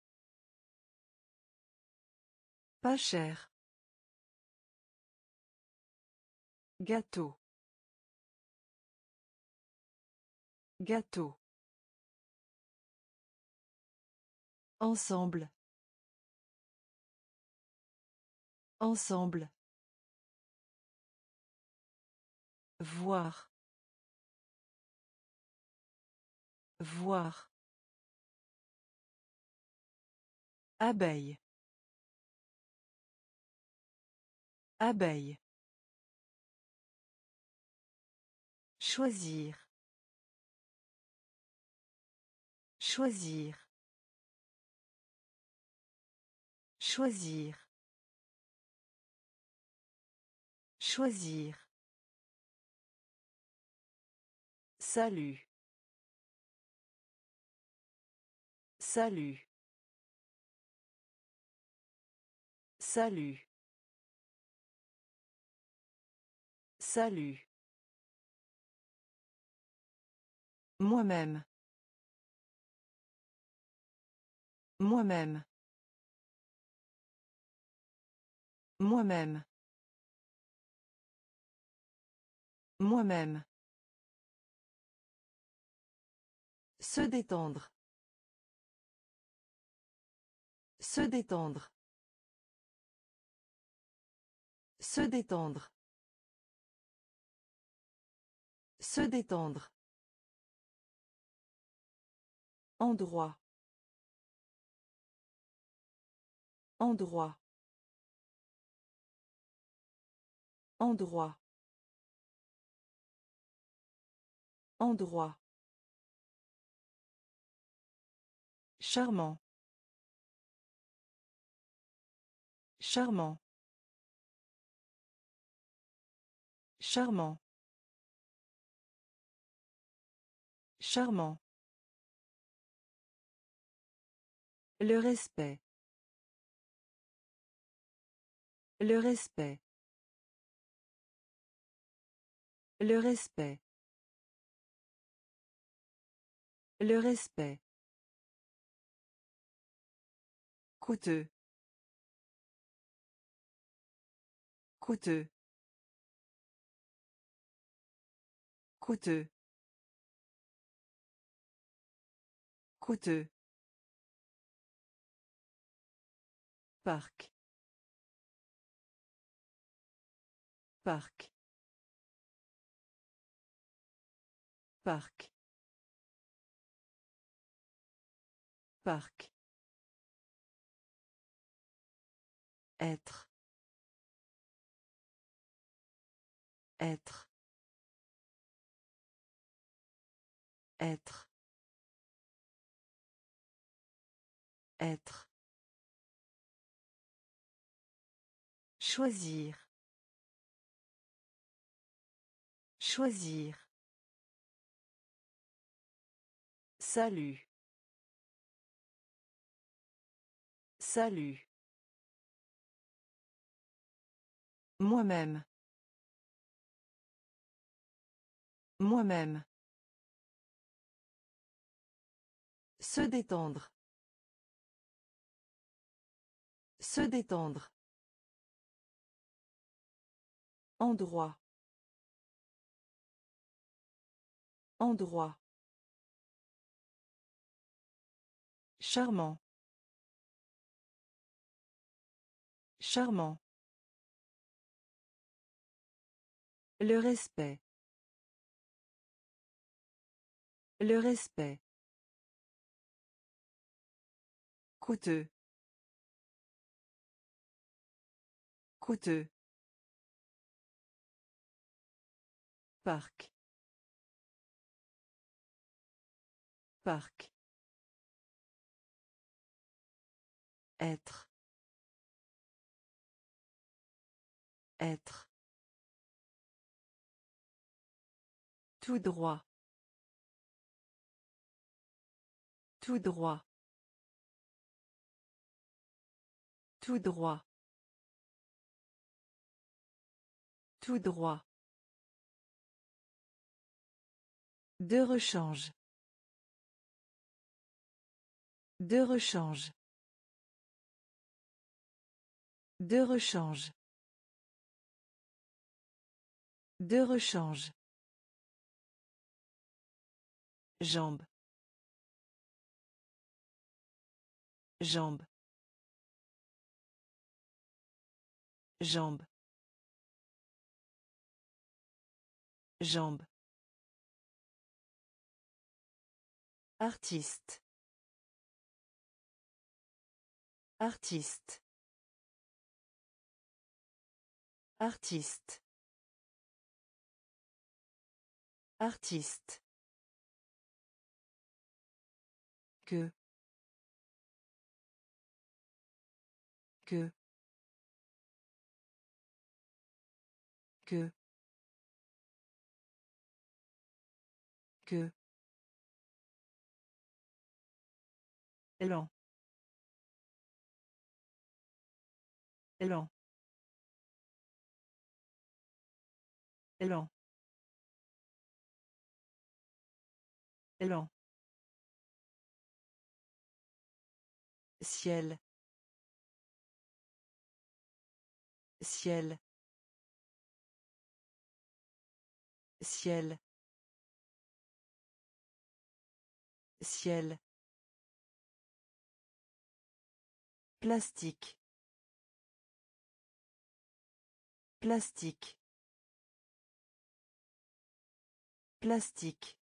Pas cher. Gâteau. Gâteau. Ensemble. Ensemble. Voir. Voir. Abeille. Abeille. Choisir. Choisir. Choisir. Choisir. Salut. Salut. Salut. Salut. Moi-même. Moi-même. Moi-même. Moi-même. Se détendre. Se détendre. Se détendre. Se détendre. Endroit. Endroit. Endroit. Endroit. Charmant. Charmant. Charmant. Charmant. Le respect. Le respect. Le respect. Le respect. Coûteux. Coûteux. Coûteux. Coûteux. Parc. Parc. Parc. Parc. Être. Être. Être. Être. Choisir. Choisir. Salut. Salut. Moi-même. Moi-même. Se détendre. Se détendre. Endroit. Endroit. Charmant. Charmant. Le respect. Le respect. Coûteux. Coûteux. Parc. Parc. Être. Être. Tout droit. Tout droit. Tout droit. Tout droit. De rechange. De rechange. De rechange. De rechange. Jambe. Jambe. Jambe. Jambe. Artiste. Artiste. Artiste. Artiste. Que. Que. Que. Que. Élan. Élan. Élan. Élan. Ciel. Ciel. Ciel. Ciel. Plastique. Plastique. Plastique.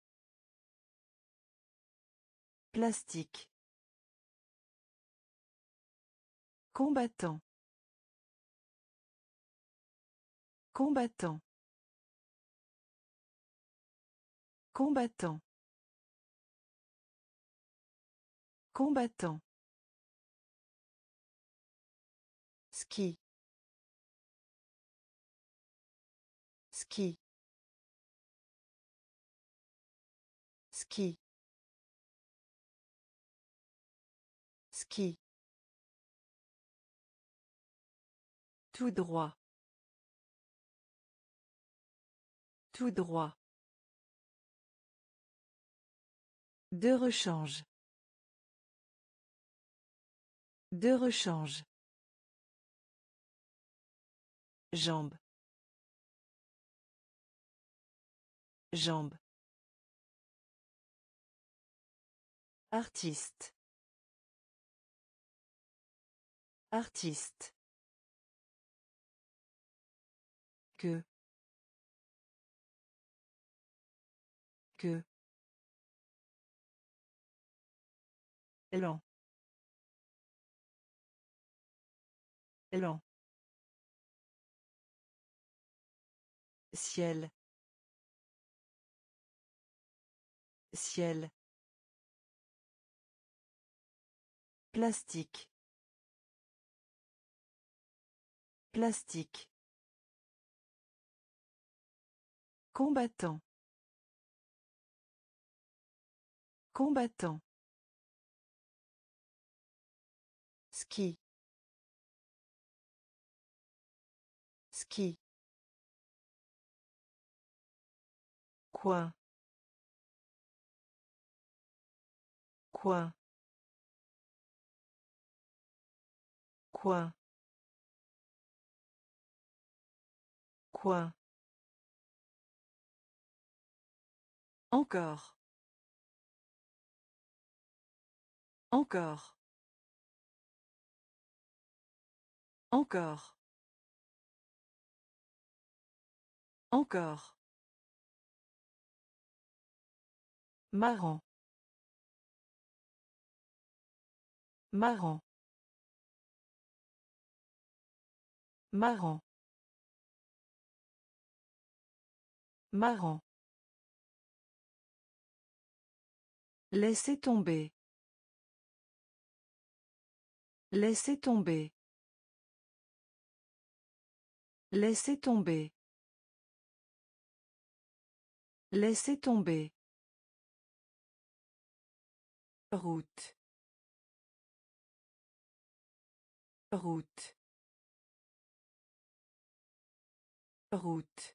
Plastique. Combattant. Combattant. Combattant. Combattant. Ski. Ski. Ski. Ski. Tout droit. Tout droit. De rechange. De rechange. Jambe. Jambe. Artiste. Artiste. Que. Que. Élan. Élan. Ciel. Ciel. Plastique. Plastique. Combattant. Combattant. Ski. Ski. Coin. Coin. Coin. Coin. Encore. Encore. Encore. Encore. Marrant. Marrant. Marrant. Marrant. Laissez tomber. Laissez tomber. Laissez tomber. Laissez tomber. Route. Route. Route.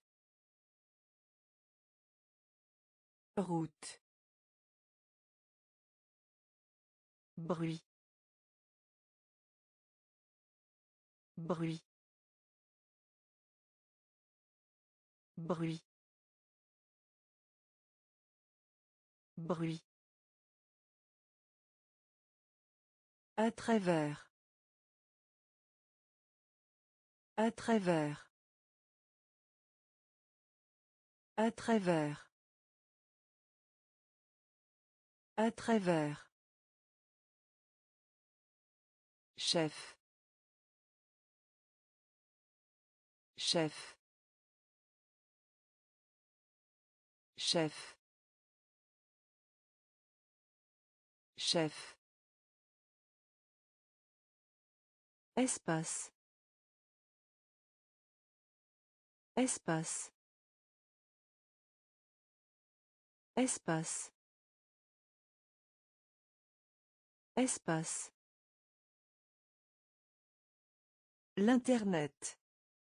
Route. Bruit. Bruit. Bruit. Bruit. À travers. À travers. À travers. À travers. Chef. Chef. Chef. Chef. Espace. Espace. Espace. Espace. L'Internet.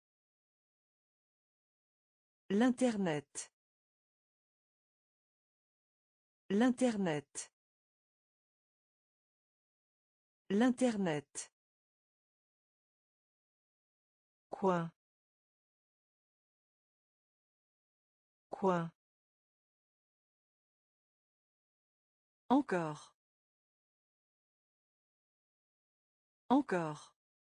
L'Internet. L'Internet. L'Internet. Coin. Coin. Encore. Encore.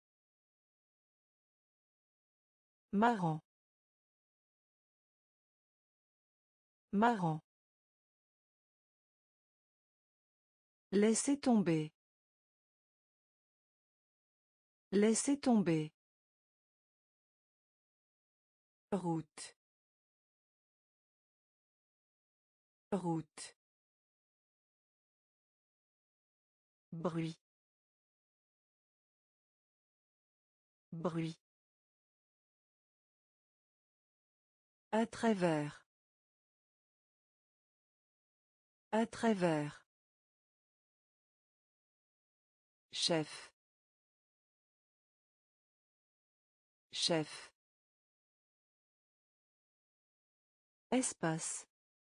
Marrant. Marrant. Laissez tomber. Laissez tomber. Route. Route. Bruit. Bruit. À travers. À travers. Chef. Chef. Espace.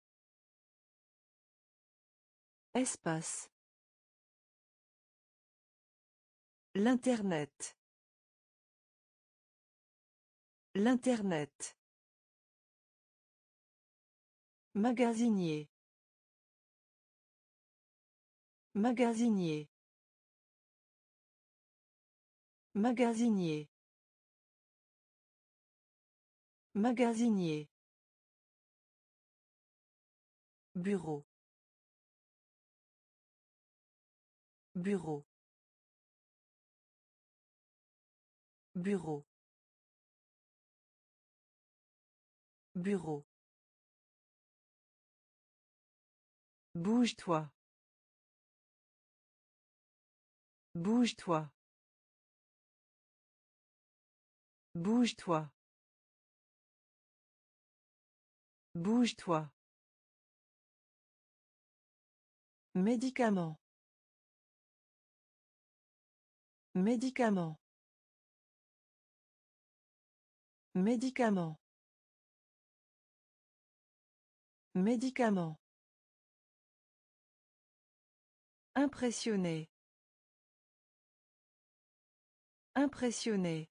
Espace. L'Internet. L'Internet. Magasinier. Magasinier. Magasinier. Magasinier. Bureau. Bureau. Bureau. Bureau. Bouge-toi. Bouge-toi. Bouge-toi. Bouge-toi. Médicament. Médicament. Médicament. Médicament. Impressionné. Impressionné.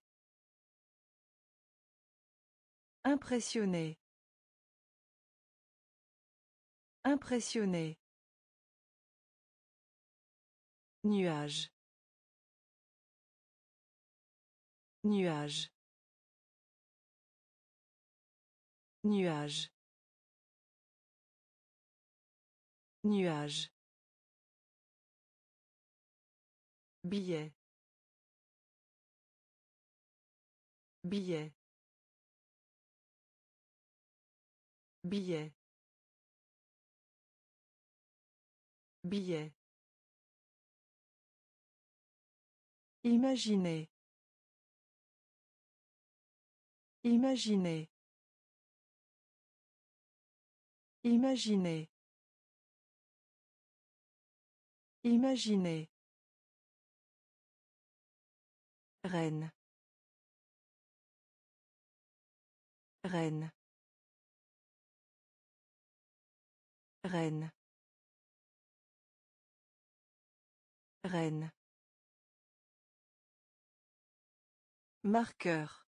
Impressionné. Impressionné. Nuage. Nuage. Nuage. Nuage. Billet. Billet. Billet. Billet. Imaginez. Imaginez. Imaginez. Imaginez. Reine. Reine. Reine. Reine. Marqueur.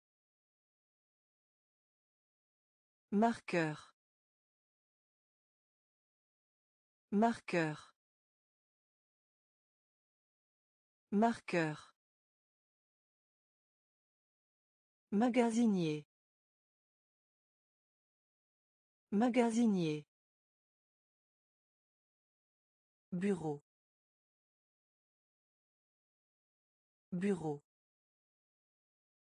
Marqueur. Marqueur. Marqueur. Magasinier. Magasinier. Bureau. Bureau.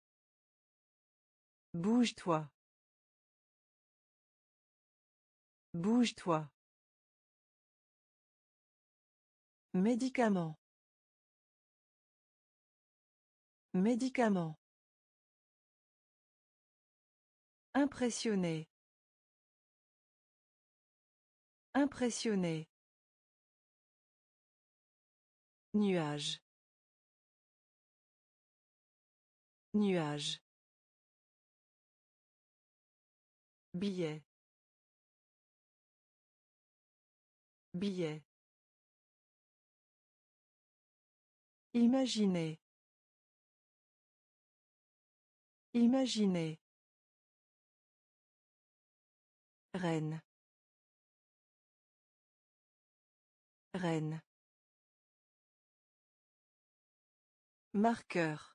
Bouge-toi. Bouge-toi. Médicament. Médicament. Impressionné. Impressionné. Nuage. Nuage. Billet. Billet. Imaginez. Imaginez. Reine. Reine. Marqueur.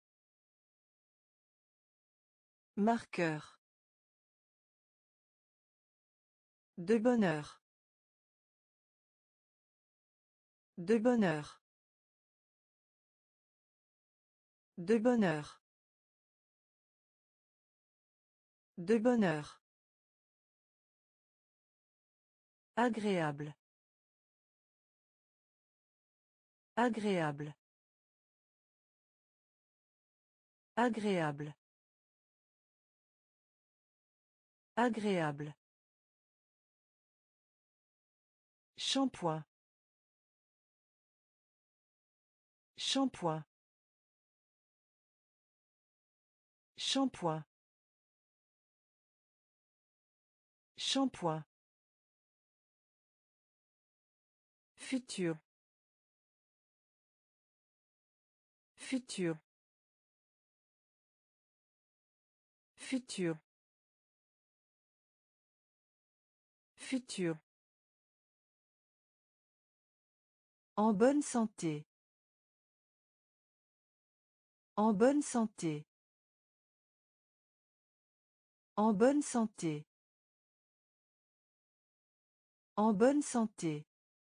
Marqueur. De bonheur. De bonheur. De bonheur. De bonheur. Agréable. Agréable. Agréable. Agréable. Shampoing. Shampoing. Shampoing. Shampoing. Futur. Futur. Futur. Futur. En bonne santé. En bonne santé. En bonne santé. En bonne santé.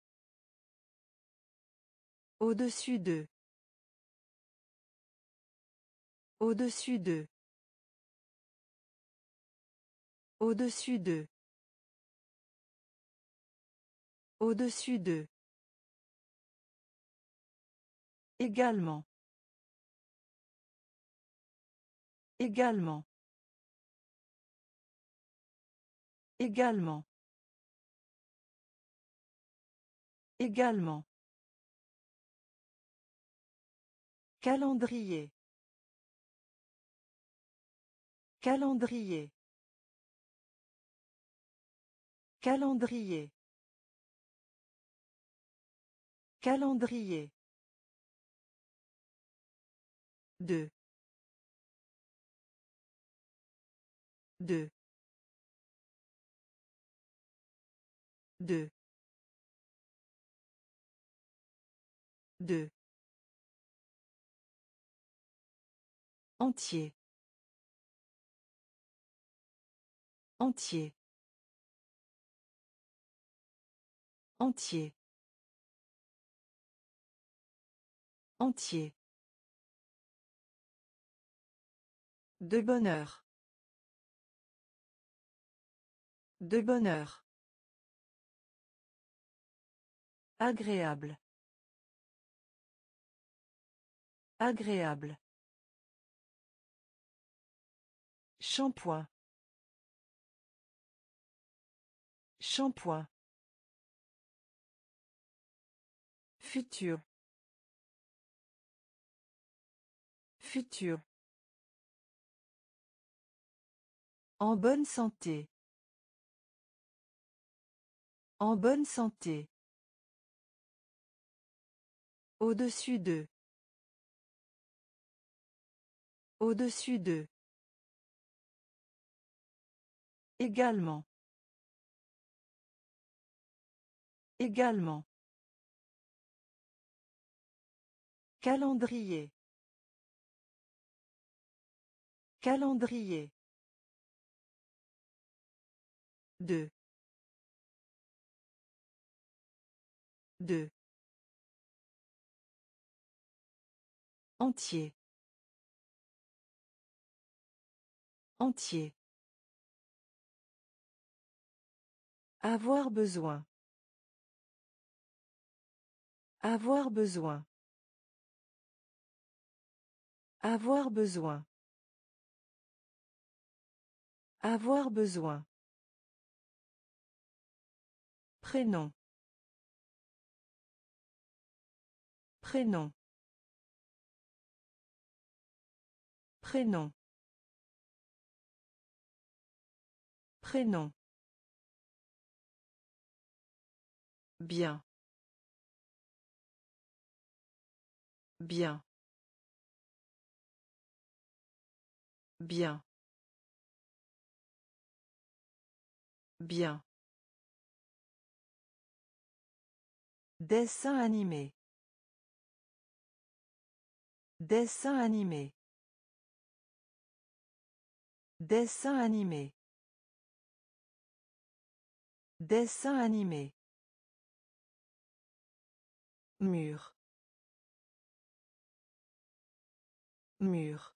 Au-dessus d'eux. Au-dessus d'eux. Au-dessus d'eux. Au-dessus d'eux. Également. Également. Également. Également. Calendrier. Calendrier. Calendrier. Calendrier. Deux. Deux. Deux. Deux. Entier. Entier. Entier. Entier. De bonheur. De bonheur. Agréable. Agréable. Shampoing. Shampoing. Futur. Futur. En bonne santé. En bonne santé. Au-dessus d'eux. Au-dessus d'eux. Également. Également. Calendrier. Calendrier. Deux. Deux. Entier. Entier. Avoir besoin. Avoir besoin. Avoir besoin. Avoir besoin. Prénom. Prénom. Prénom. Prénom. Bien. Bien. Bien. Bien. Dessin animé. Dessin animé. Dessin animé. Dessin animé. Mur. Mur.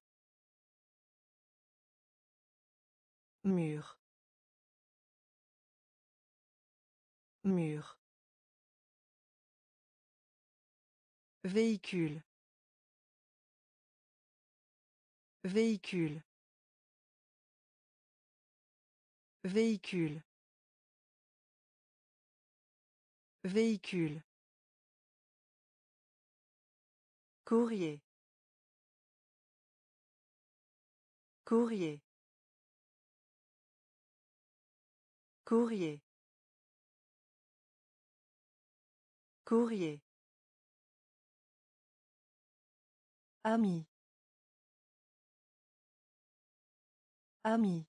Mur. Mur. Véhicule. Véhicule. Véhicule. Véhicule. Courrier. Courrier. Courrier. Courrier. Ami. Ami.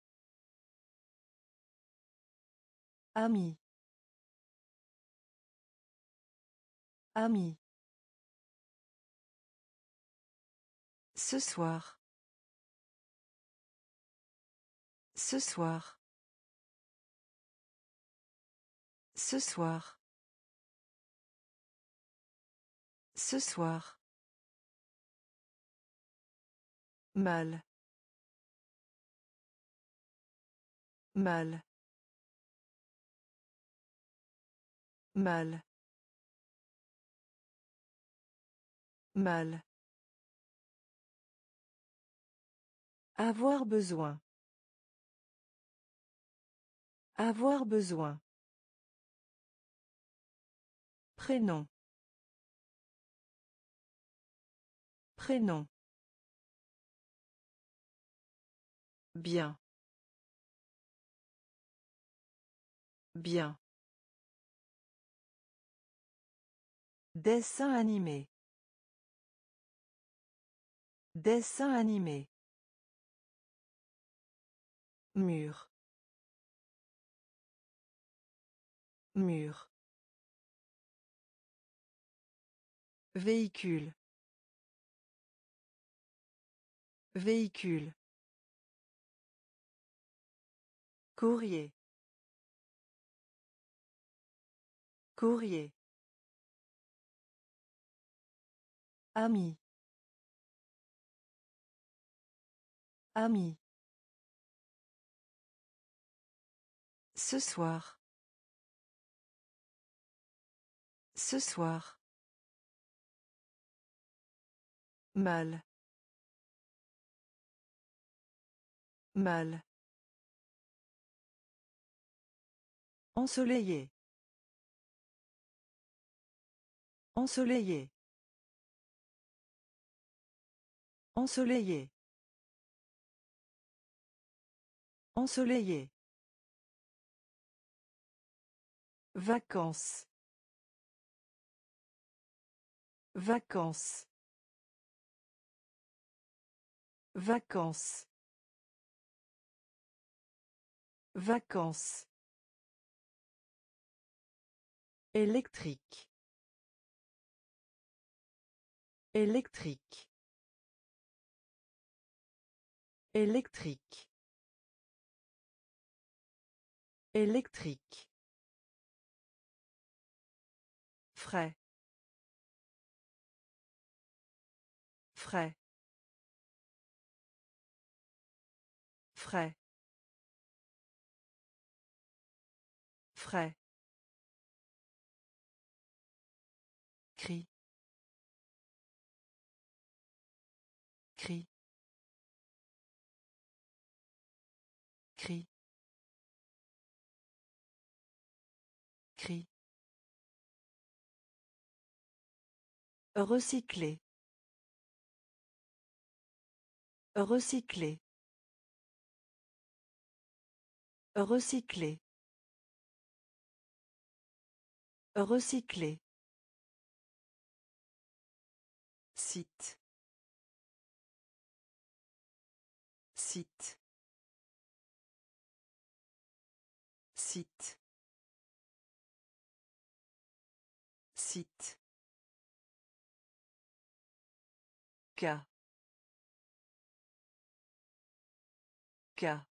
Ami. Ami. Ce soir. Ce soir. Ce soir. Ce soir. Mal. Mal. Mal. Mal. Avoir besoin. Avoir besoin. Prénom. Prénom. Bien. Bien. Dessin animé. Dessin animé. Mur. Mur. Véhicule. Véhicule. Courrier. Courrier. Ami. Ami. Ce soir. Ce soir. Mal. Mal. Ensoleillé. Ensoleillé. Ensoleillé. Ensoleillé. Vacances. Vacances. Vacances. Vacances. Électrique. Électrique. Électrique. Électrique. Frais. Frais. Frais. Frais. Cri. Cri. Cri. Cri. Recycler. Recycler. Recycler. Recycler. Site. Site. Site. Site. Cas. Cas.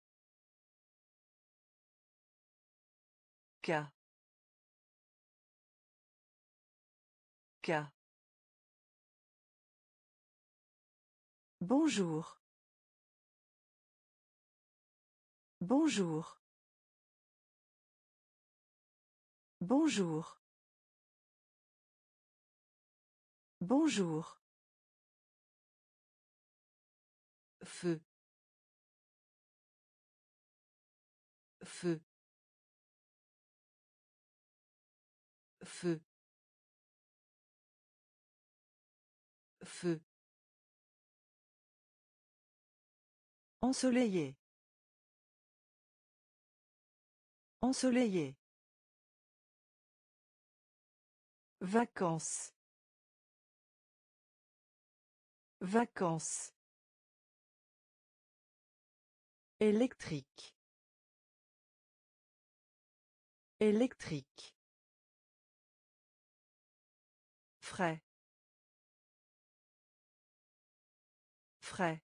Cas. Cas. Bonjour. Bonjour. Bonjour. Bonjour. Feu. Feu. Feu. Feu. Ensoleillé. Ensoleillé. Vacances. Vacances. Électrique. Électrique. Frais. Frais.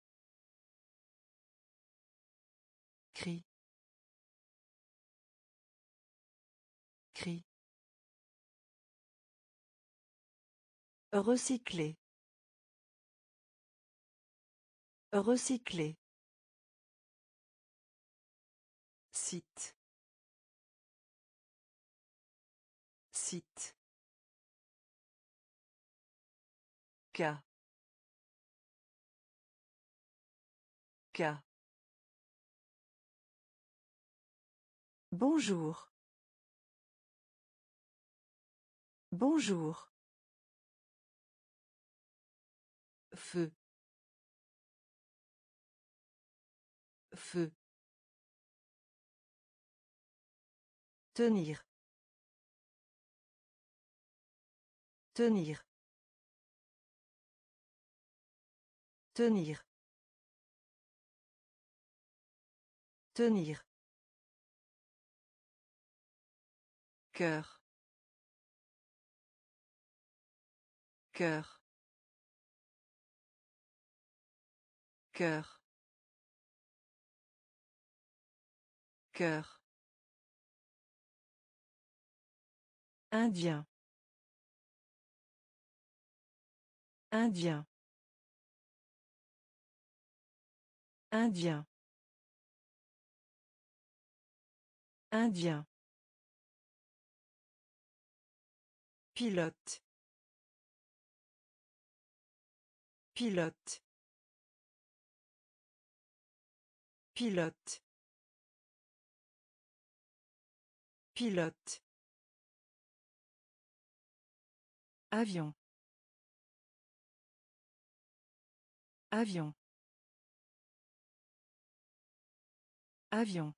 Cri. Cri. Recycler. Recycler. Site. Site. Cas. Cas. Bonjour. Bonjour. Feu. Feu. Tenir. Tenir. Tenir. Tenir. Cœur. Cœur. Cœur. Cœur. Indien. Indien. Indien. Indien. Pilote. Pilote. Pilote. Pilote. Avion. Avion. Avion.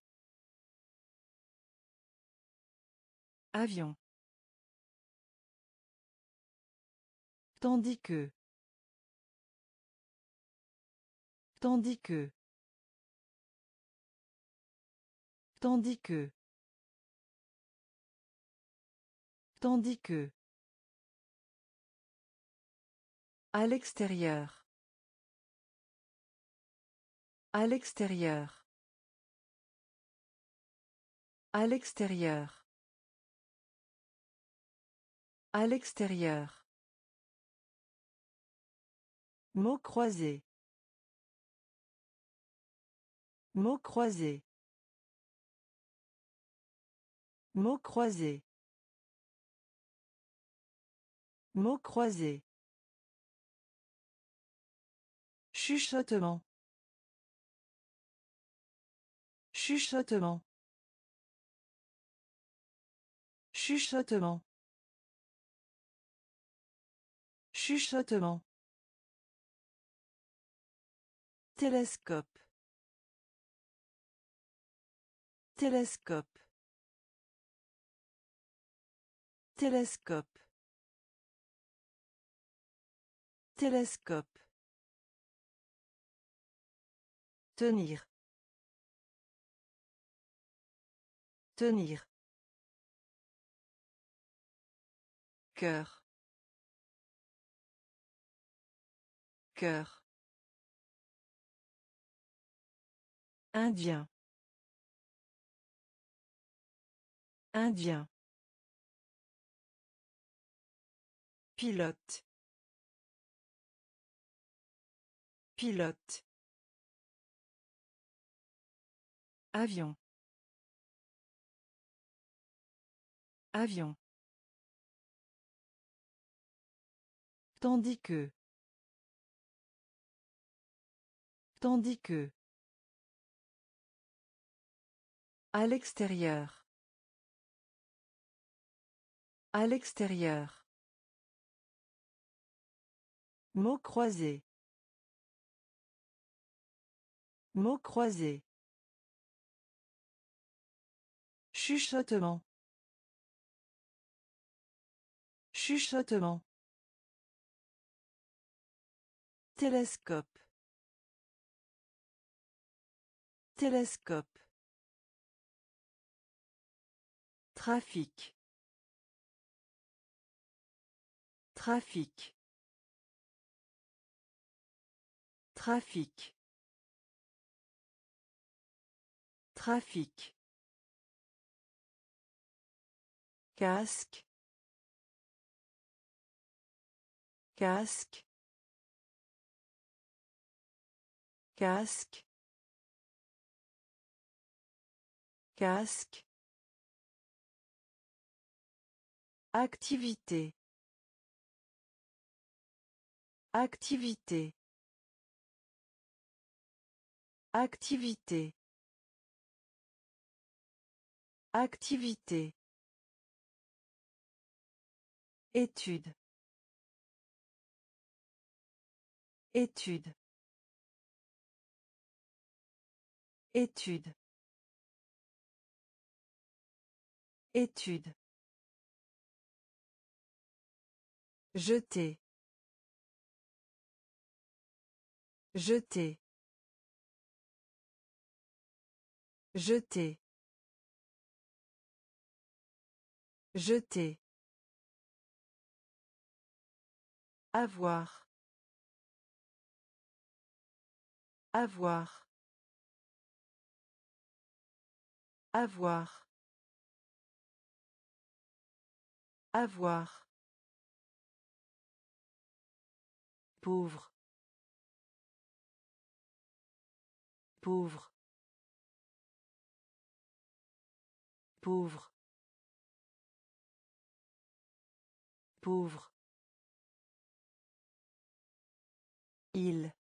Avion. Tandis que. Tandis que. Tandis que. Tandis que. À l'extérieur. À l'extérieur. À l'extérieur. À l'extérieur. Mots croisés. Mots croisés. Mots croisés. Mots croisés. Chuchotement. Chuchotement. Chuchotement. Chuchotement. Télescope. Télescope. Télescope. Télescope. Tenir. Tenir. Cœur. Cœur. Indien. Indien. Pilote. Pilote. Avion. Avion. Tandis que. Tandis que. À l'extérieur. À l'extérieur. Mots croisés. Mots croisés. Chuchotement. Chuchotement. Télescope. Télescope. Trafic. Trafic. Trafic. Trafic. Casque. Casque. Casque. Casque. Activité. Activité. Activité. Activité. Étude. Étude. Étude. Étude. Jeter. Jeter. Jeter. Jeter. Avoir. Avoir. Avoir. Avoir. Pauvre. Pauvre. Pauvre. Pauvre. Il.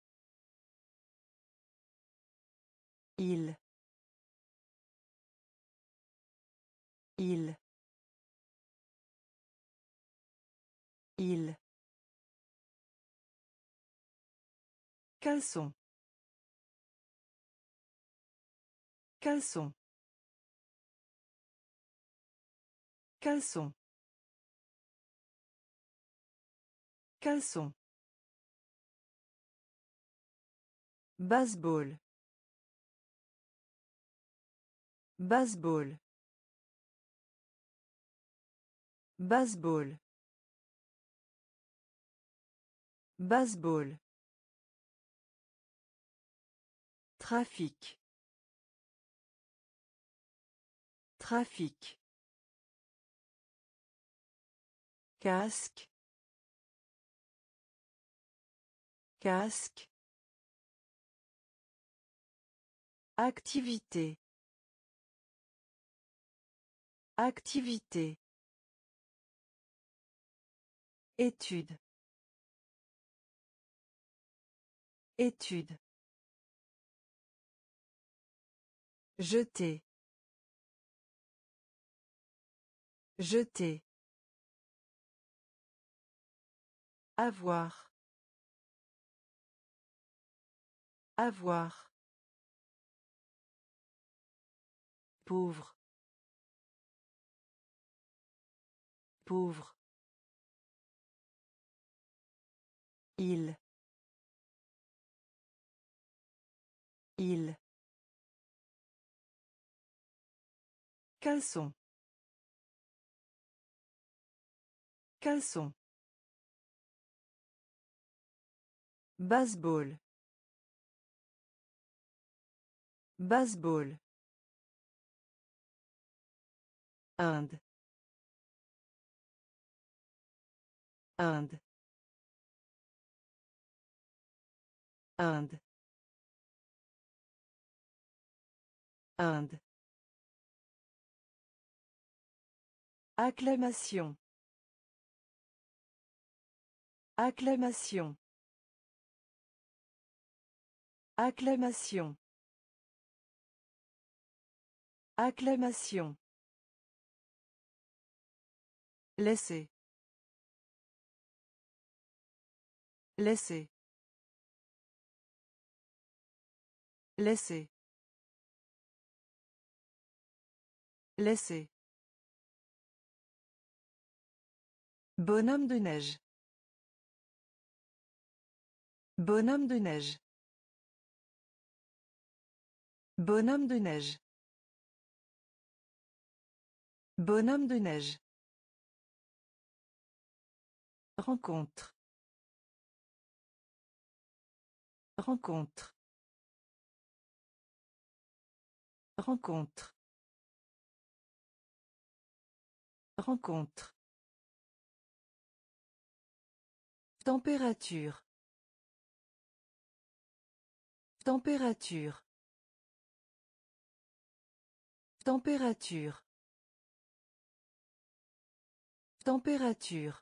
Il. Il. Il. Caleçon. Caleçon. Caleçon. Caleçon. Baseball. Baseball. Baseball. Baseball. Trafic. Trafic. Casque. Casque. Activité. Activité. Étude. Étude. Jeter. Jeter. Avoir. Avoir. Pauvre. Pauvre. Il. Il. Caleçon. Caleçon. Baseball. Baseball. Inde. Inde. Inde. Inde. Acclamation. Acclamation. Acclamation. Acclamation. Laisser. Laisser. Laisser. Laisser. Bonhomme de neige. Bonhomme de neige. Bonhomme de neige. Bonhomme de neige. Rencontre. Rencontre. Rencontre. Rencontre. Température. Température. Température. Température.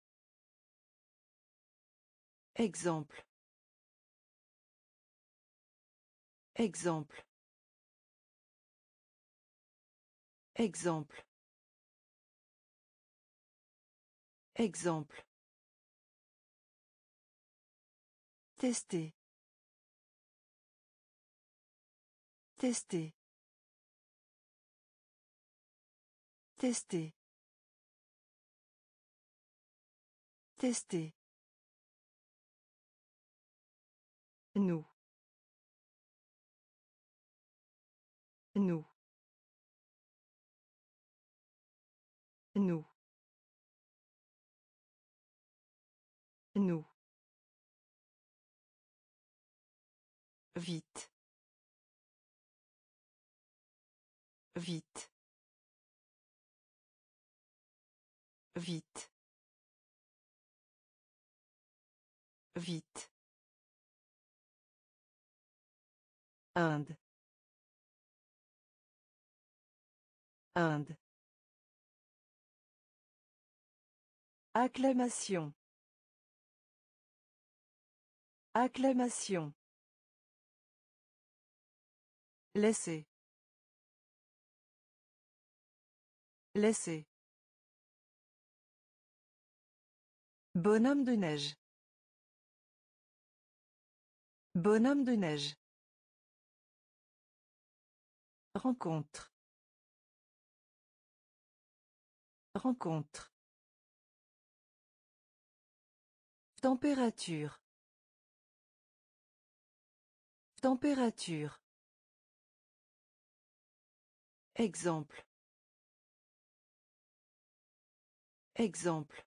Exemple. Exemple. Exemple. Exemple. Tester. Tester. Tester. Tester. Nous. Nous. Nous. Nous. Vite. Vite. Vite. Vite. Inde. Inde. Acclamation. Acclamation. Laisser. Laisser. Bonhomme de neige. Bonhomme de neige. Rencontre. Rencontre. Température. Température. Exemple. Exemple.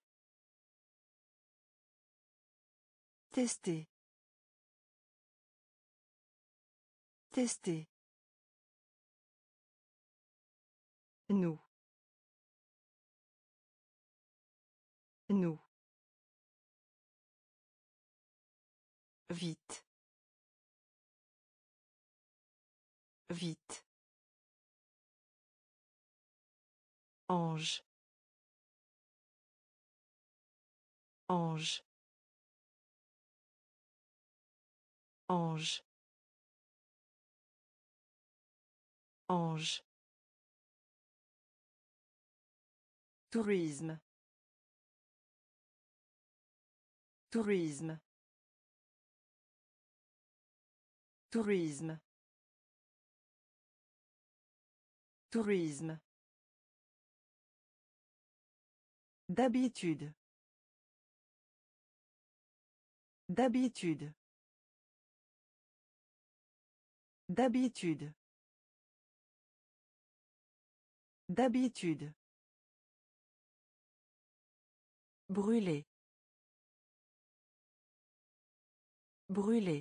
Tester. Tester. Nous. Nous. Vite. Vite. Ange. Ange. Ange. Ange. Tourisme. Tourisme. Tourisme. Tourisme. D'habitude. D'habitude. D'habitude. D'habitude. Brûler. Brûler.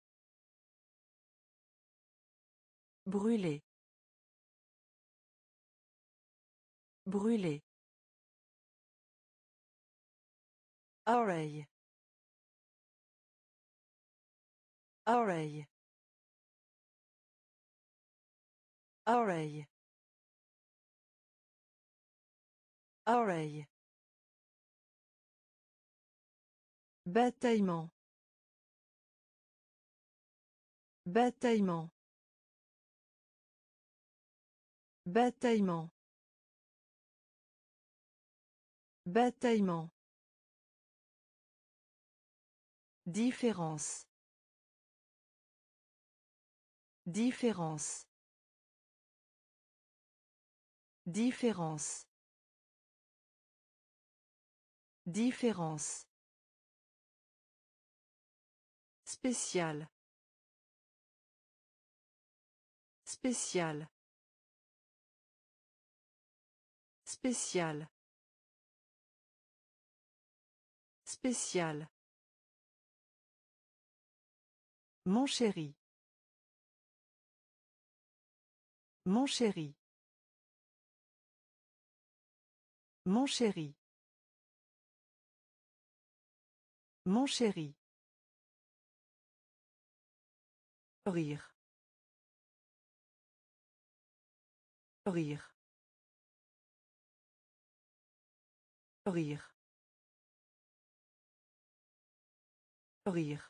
Brûler. Brûler. Oreille. Oreille. Oreille. Oreille. Bataillement. Bataillement. Bataillement. Bataillement. Différence. Différence. Différence. Différence. Spécial. Spécial. Spécial. Spécial. Mon chéri. Mon chéri. Mon chéri. Mon chéri. Rire. Rire. Rire. Rire.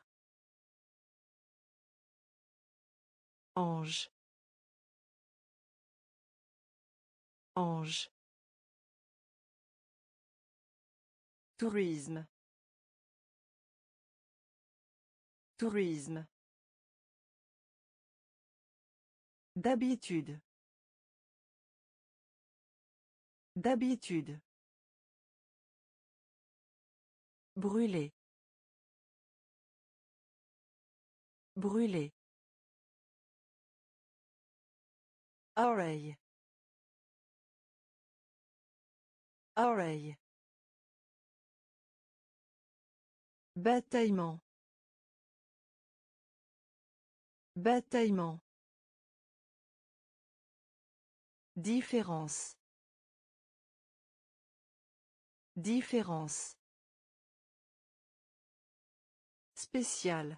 Ange. Ange. Tourisme. Tourisme. D'habitude. D'habitude. Brûler. Brûler. Oreille. Oreille. Bataillement. Bataillement. Différence. Différence. Spécial.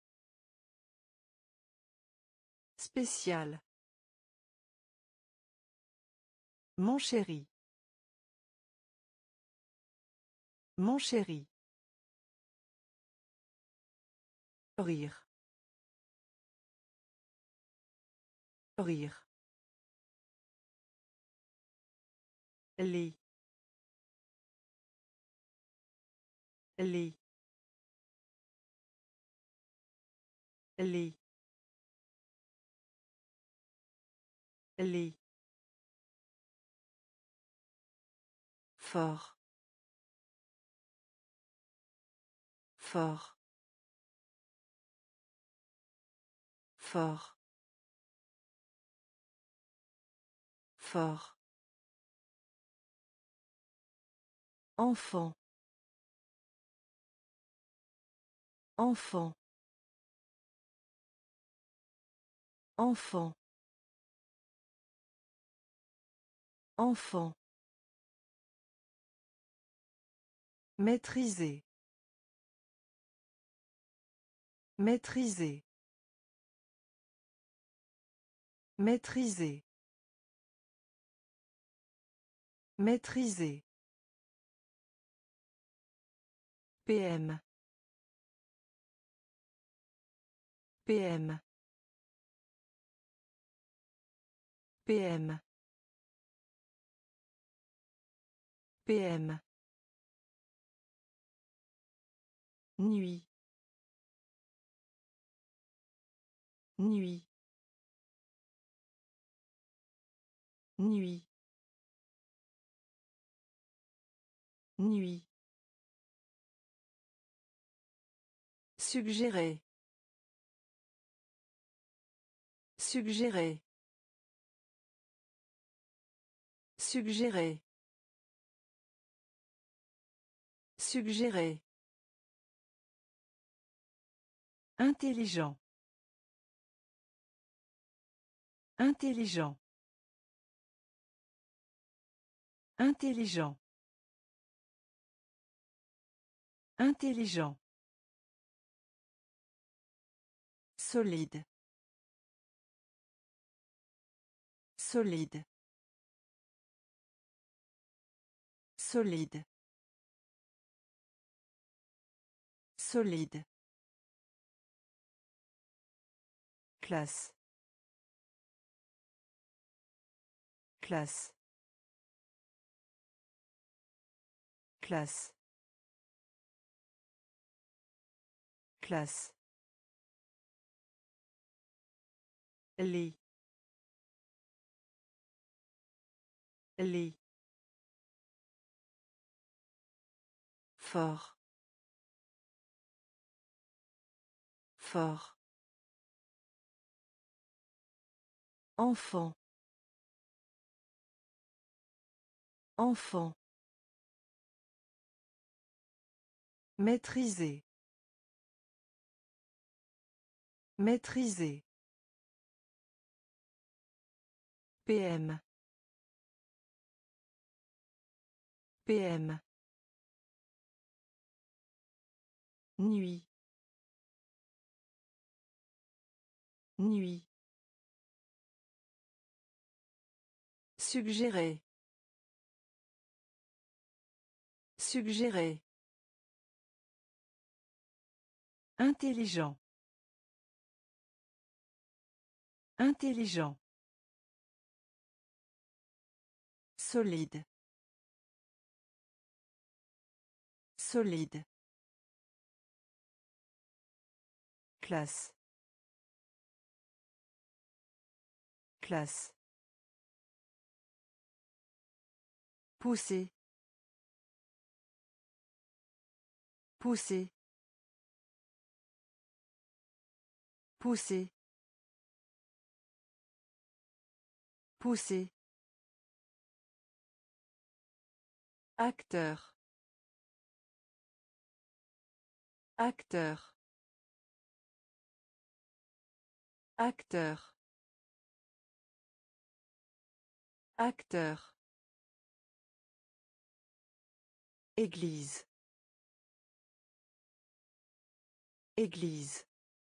Spécial. Mon chéri. Mon chéri. Rire. Rire. Lit. Lit. Lit. Lit. Fort. Fort. Fort. Fort. Enfant. Enfant. Enfant. Enfant. Maîtriser. Maîtriser. Maîtriser. Maîtriser. PM. PM. PM. PM. Nuit. Nuit. Nuit. Nuit. Suggérer. Suggérer. Suggérer. Suggérer. Intelligent. Intelligent. Intelligent. Intelligent. Solide. Solide. Solide. Solide. Classe. Classe. Classe. Classe. Lit. Lit. Fort. Fort. Enfant. Enfant. Maîtriser. Maîtriser. PM. PM. Nuit. Nuit. Suggérer. Suggérer. Intelligent. Intelligent. Solide. Solide. Classe. Classe. Pousser. Pousser. Pousser. Pousser. Acteur. Acteur. Acteur. Acteur. Église. Église.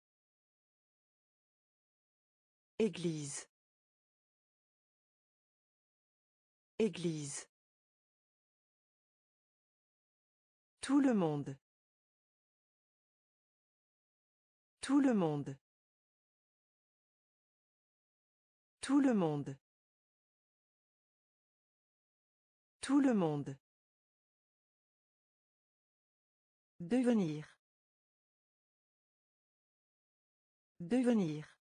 Église. Église. Tout le monde. Tout le monde. Tout le monde. Tout le monde. Devenir. Devenir.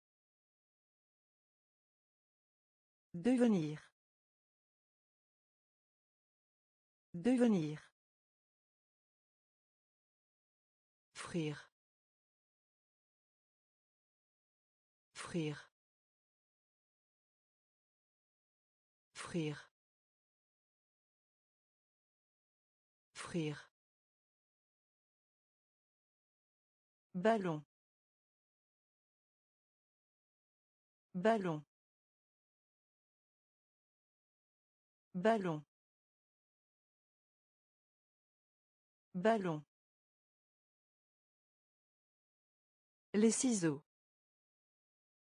Devenir. Devenir. Frire. Frire. Frire. Frire. Ballon. Ballon. Ballon. Ballon. Les ciseaux.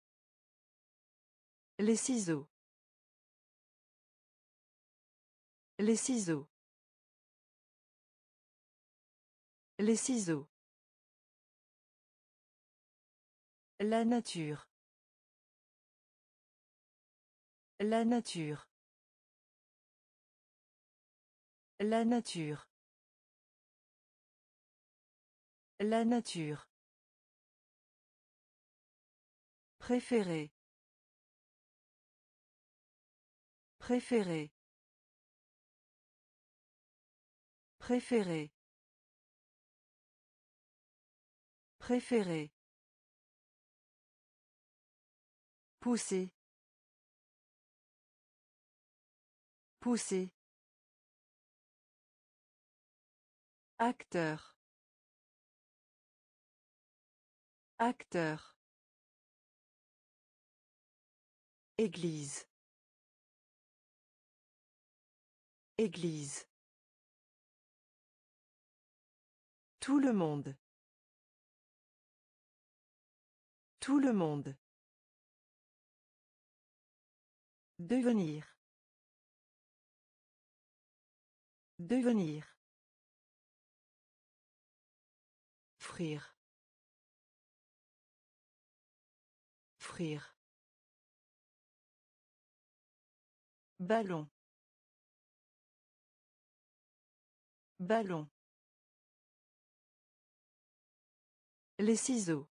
Les ciseaux. Les ciseaux. Les ciseaux. La nature. La nature. La nature. La nature. Préféré. Préféré. Préféré. Préféré. Pousser. Pousser. Acteur. Acteur. Église. Église. Tout le monde. Tout le monde. Devenir. Devenir. Frire. Frire. Ballon. Ballon. Les ciseaux.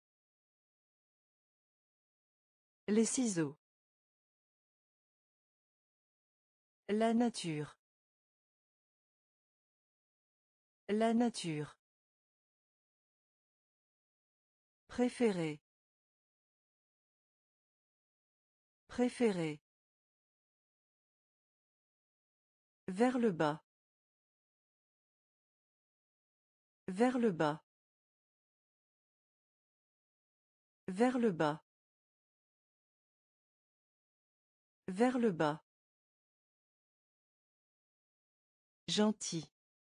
Les ciseaux. La nature. La nature. Préféré. Préféré. Vers le bas. Vers le bas. Vers le bas. Vers le bas. Gentil.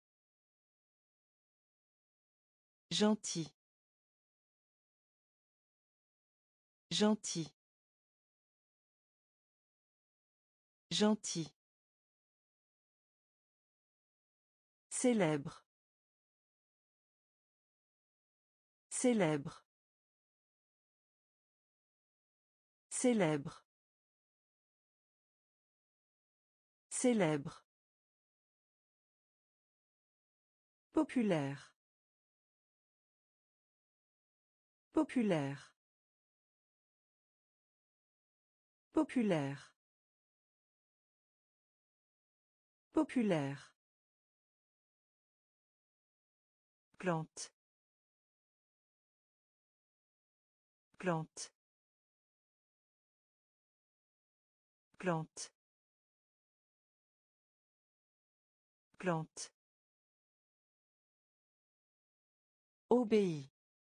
Gentil. Gentil. Gentil. Célèbre. Célèbre. Célèbre. Célèbre. Populaire. Populaire. Populaire. Populaire. Plante. Plante. Plante. Plante. Obéit.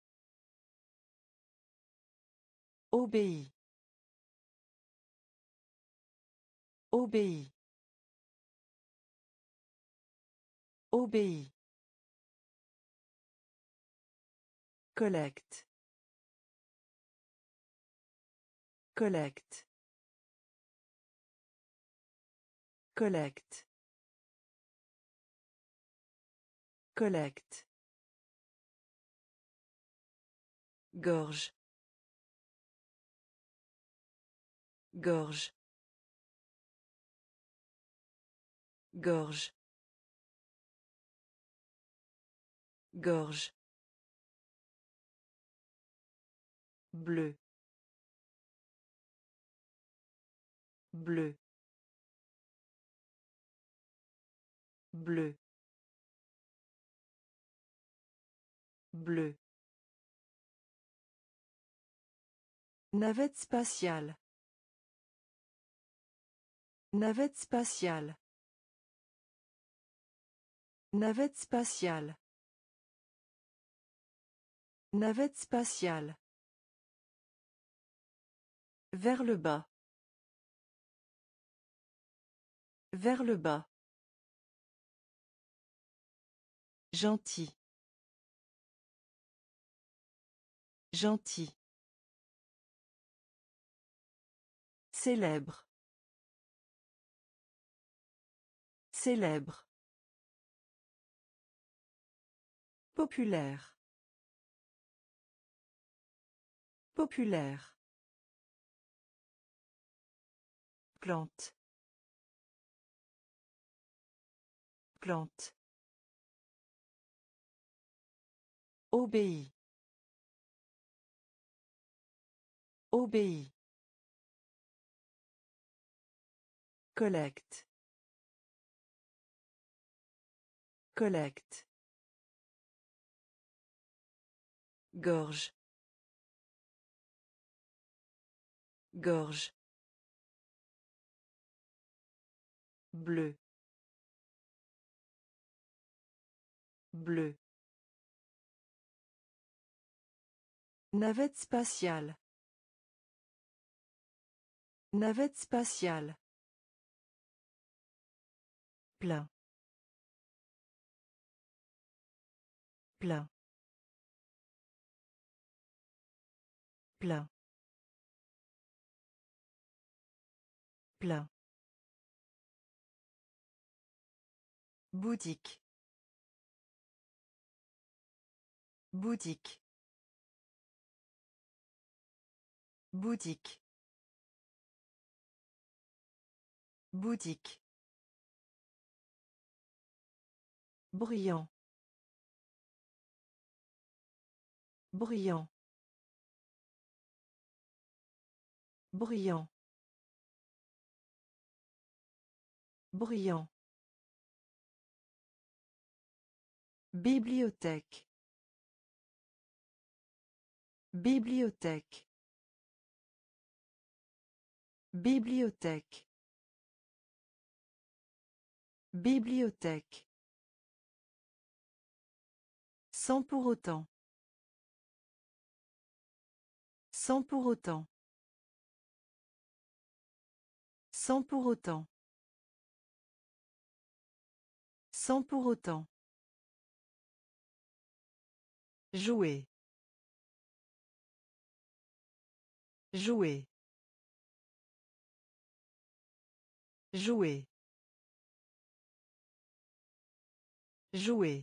Obéit. Obéit. Obéit. Collecte. Collecte. Collecte. Collecte. Gorge. Gorge. Gorge. Gorge. Bleu. Bleu. Bleu. Bleu. Navette spatiale. Navette spatiale. Navette spatiale. Navette spatiale. Vers le bas. Vers le bas. Gentil. Gentil. Célèbre. Célèbre. Populaire. Populaire. Plante. Plante. Obéit. Obéit. Collecte. Collecte. Gorge. Gorge. Bleu. Bleu. Navette spatiale. Navette spatiale. Plein. Plein. Plein. Plein. Boutique. Boutique. Boutique. Boutique. Bruyant. Bruyant. Bruyant. Bruyant. Bibliothèque. Bibliothèque. Bibliothèque. Bibliothèque. Sans pour autant. Sans pour autant. Sans pour autant. Sans pour autant. Jouer. Jouer. Jouer. Jouer.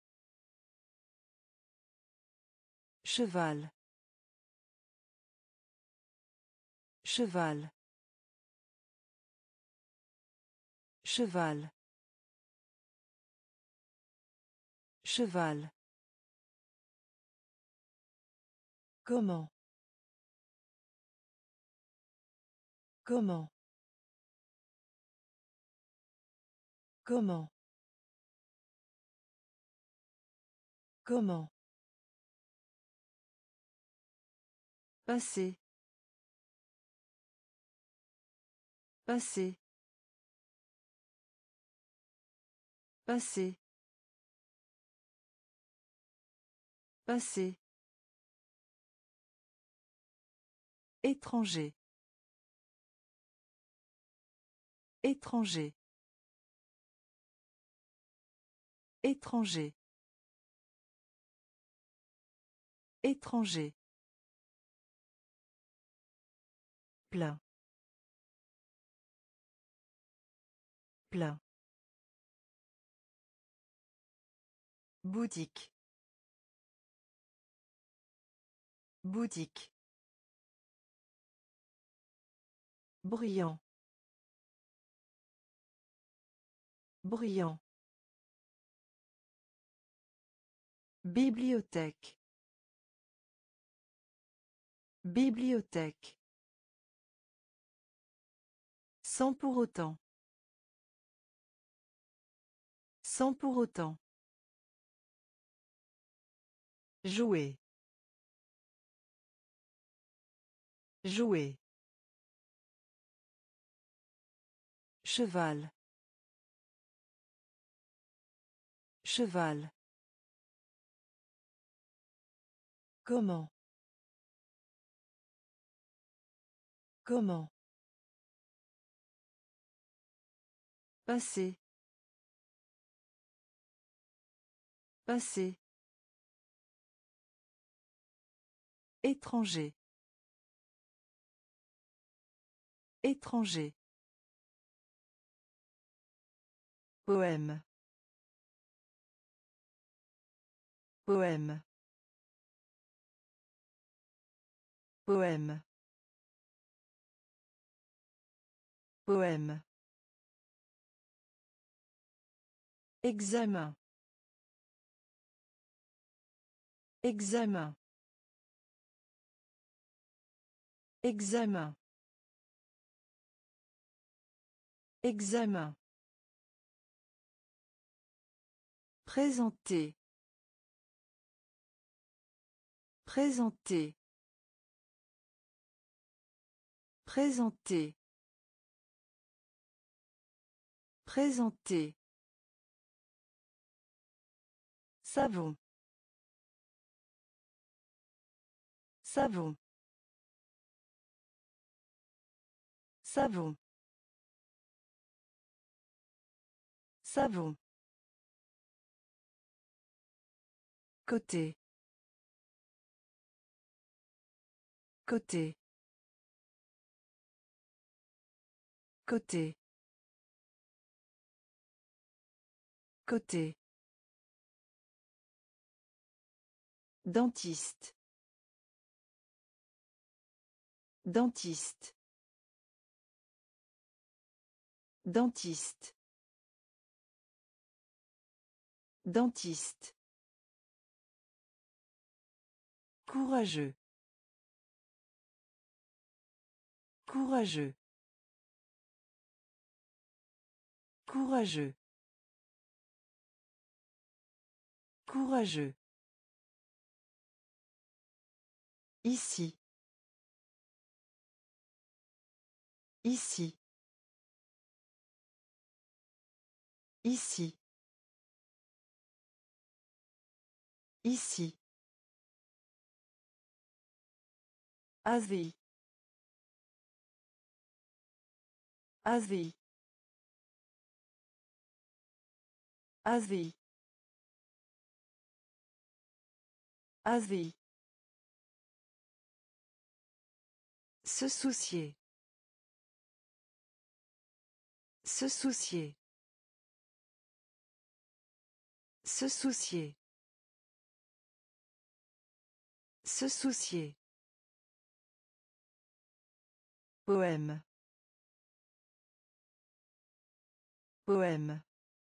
Cheval. Cheval. Cheval. Cheval. Comment? Comment? Comment? Comment? Passer. Passer. Passer. Passer. Étranger. Étranger. Étranger. Étranger. Plein. Plein. Boutique. Boutique. Bruyant. Bruyant. Bibliothèque. Bibliothèque. Sans pour autant. Sans pour autant. Jouer. Jouer. Cheval. Cheval. Comment? Comment? Passer. Passer. Étranger. Étranger. Poème. Poème. Poème. Poème. Examen. Examen. Examen. Examen. Présenter. Présenter. Présenter. Présenter. Savon. Savon. Savon. Savon. Côté. Côté. Côté. Côté. Dentiste. Dentiste. Dentiste. Dentiste. Courageux. Courageux. Courageux. Courageux. Ici. Ici. Ici. Ici. Asie. Asie. Asie. Asie. Se soucier. Se soucier. Se soucier. Se soucier. Poème. Poème.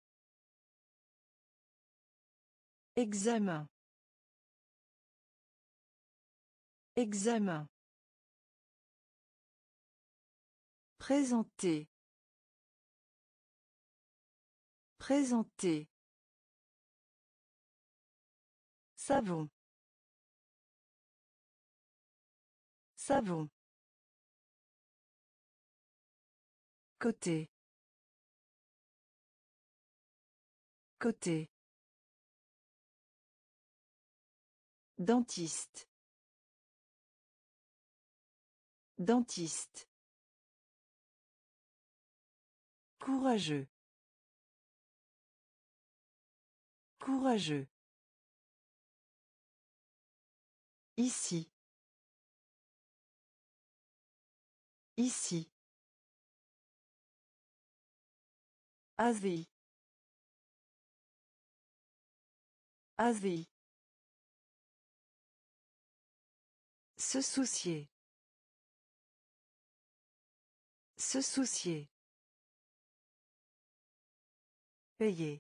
Examen. Examen. Présenter. Présenter. Savon. Savon. Côté. Côté. Dentiste. Dentiste. Courageux. Courageux. Ici. Ici. Asie. Asie. Se soucier. Se soucier. Payer.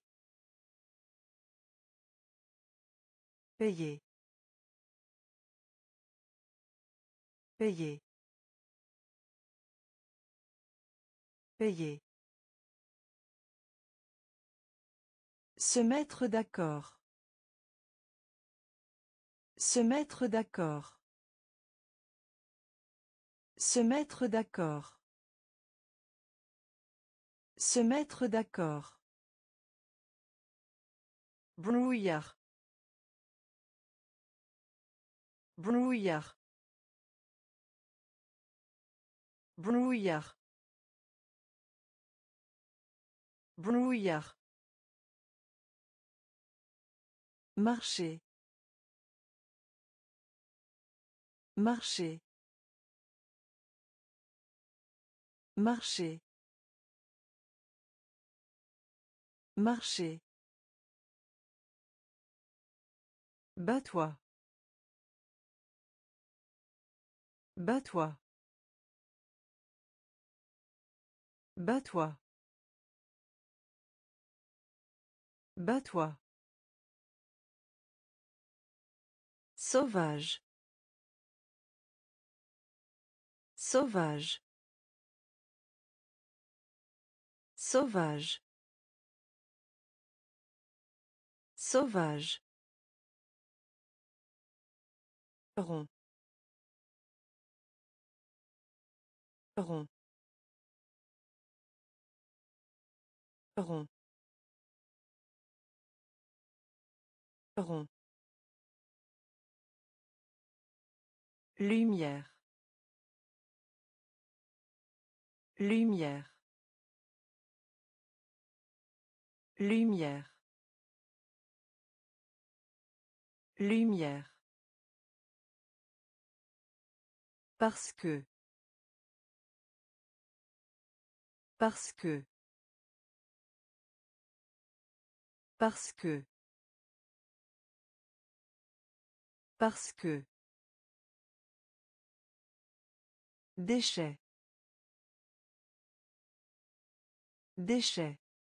Payer. Payer. Payer. Se mettre d'accord. Se mettre d'accord. Se mettre d'accord. Se mettre d'accord. Brouillard. Brouillard. Brouillard. Brouillard. Marcher. Marcher. Marcher. Marcher. Bats-toi. Bats-toi. Bats-toi. Bats-toi. Sauvage. Sauvage. Sauvage. Sauvage. Rond. Rond. Rond. Rond. Lumière. Lumière. Lumière. Lumière. Parce que. Parce que. Parce que. Parce que. Déchet. Déchet.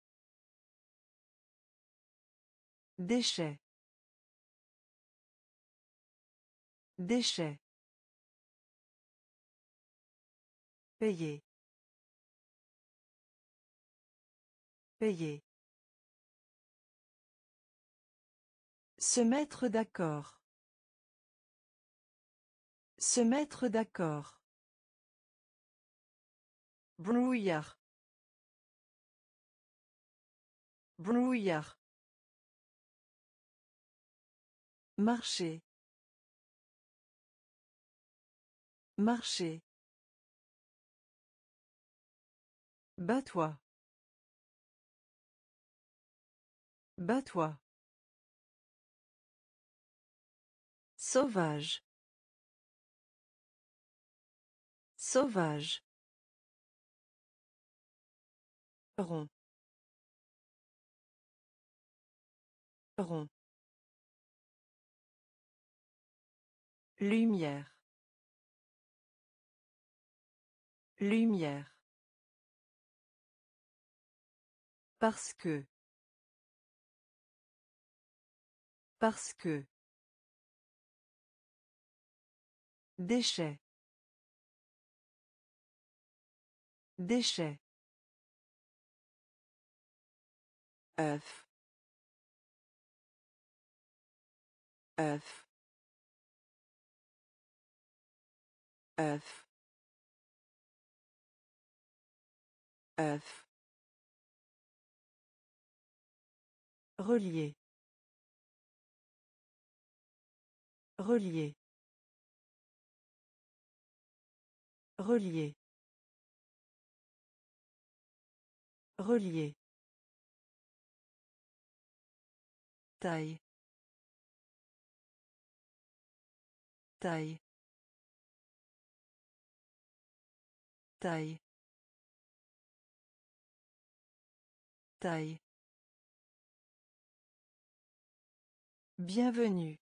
Déchet. Déchet. Payer. Payer. Se mettre d'accord. Se mettre d'accord. Brouillard. Brouillard. Marcher. Marcher. Bats-toi. Bats-toi. Sauvage. Sauvage. Rond. Rond. Lumière. Lumière. Parce que. Parce que. Déchet. Déchet. œuf. œuf. œuf. œuf. Relier. Relier. Relier. Relier. Taille. Taille. Taille. Taille. Bienvenue.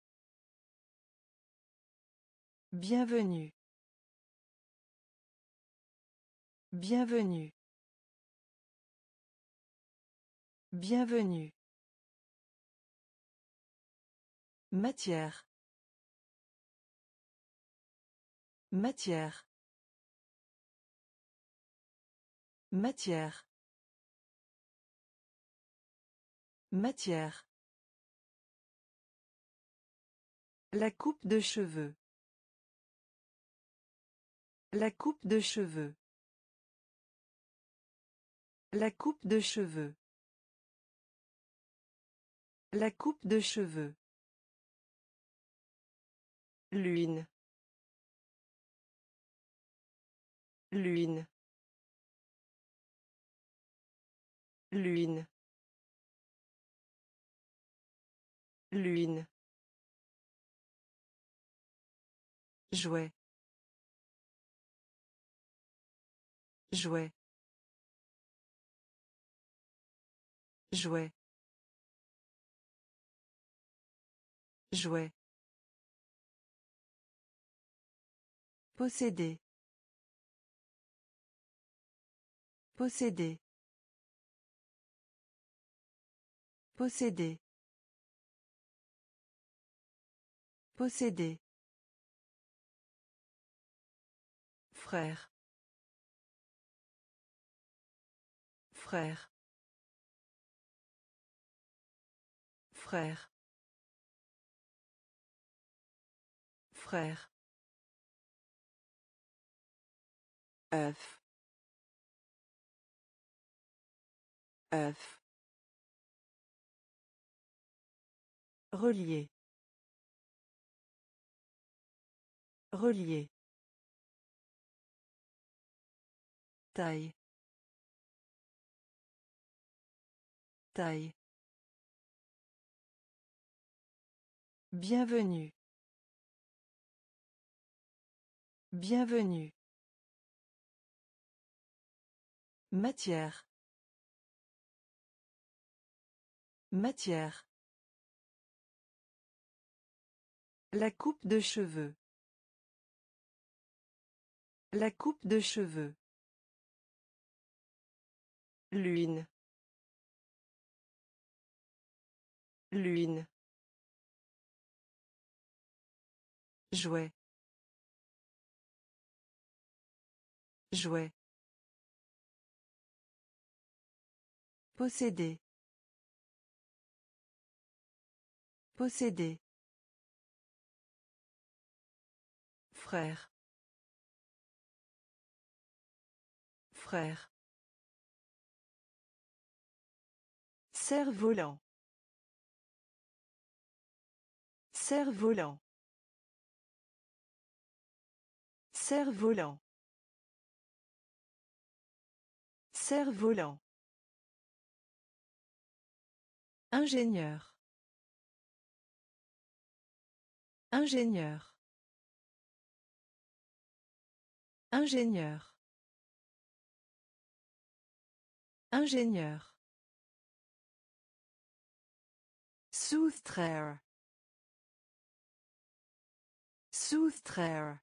Bienvenue. Bienvenue. Bienvenue. Matière. Matière. Matière. Matière. La coupe de cheveux. La coupe de cheveux. La coupe de cheveux. La coupe de cheveux. Lune. Lune. Lune. Lune. Jouet. Jouet. Jouet. Jouet. Posséder. Posséder. Posséder. Posséder. Frère. Frère. Frère. Frère. œuf œuf relier relier taille taille bienvenue bienvenue matière matière la coupe de cheveux la coupe de cheveux lune lune jouet jouet posséder posséder frère frère cerf-volant cerf-volant cerf-volant cerf-volant ingénieur ingénieur ingénieur ingénieur soustraire soustraire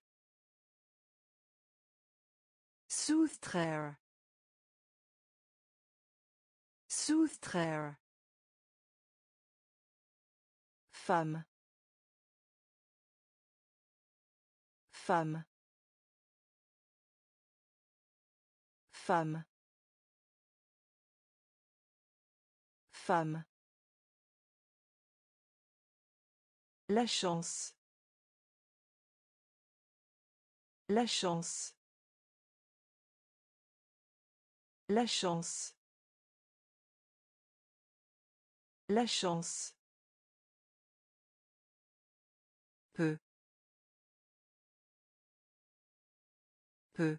soustraire soustraire femme femme femme femme la chance la chance la chance la chance peu peu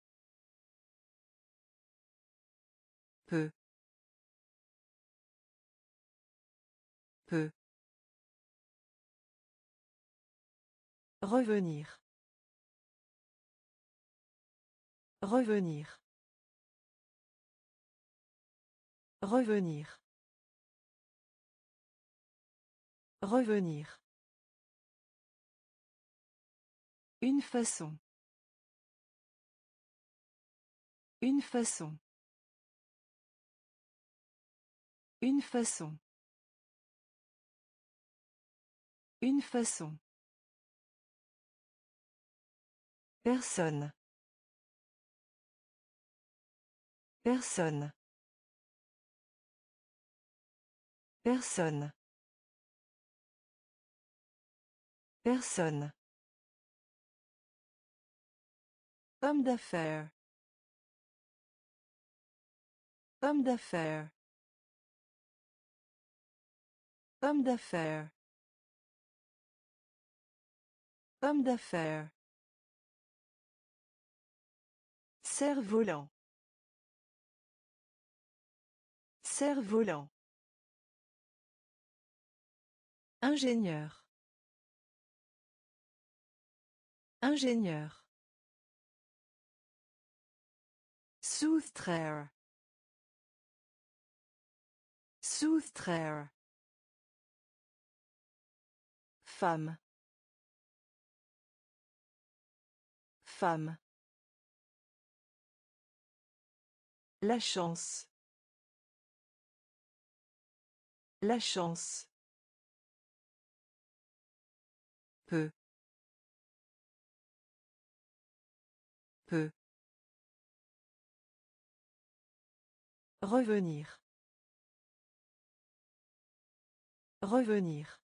peu peu revenir revenir revenir revenir une façon une façon une façon une façon personne personne personne personne homme d'affaires homme d'affaires homme d'affaires homme d'affaires cerf-volant cerf-volant ingénieur ingénieur soustraire Soustraire. Femme. Femme. La chance. La chance. Peu. Peu. Revenir. Revenir.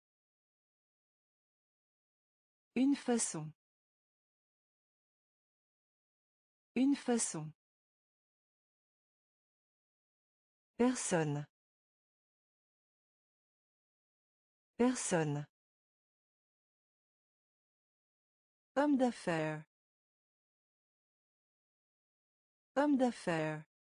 Une façon. Une façon. Personne. Personne. Homme d'affaires. Homme d'affaires.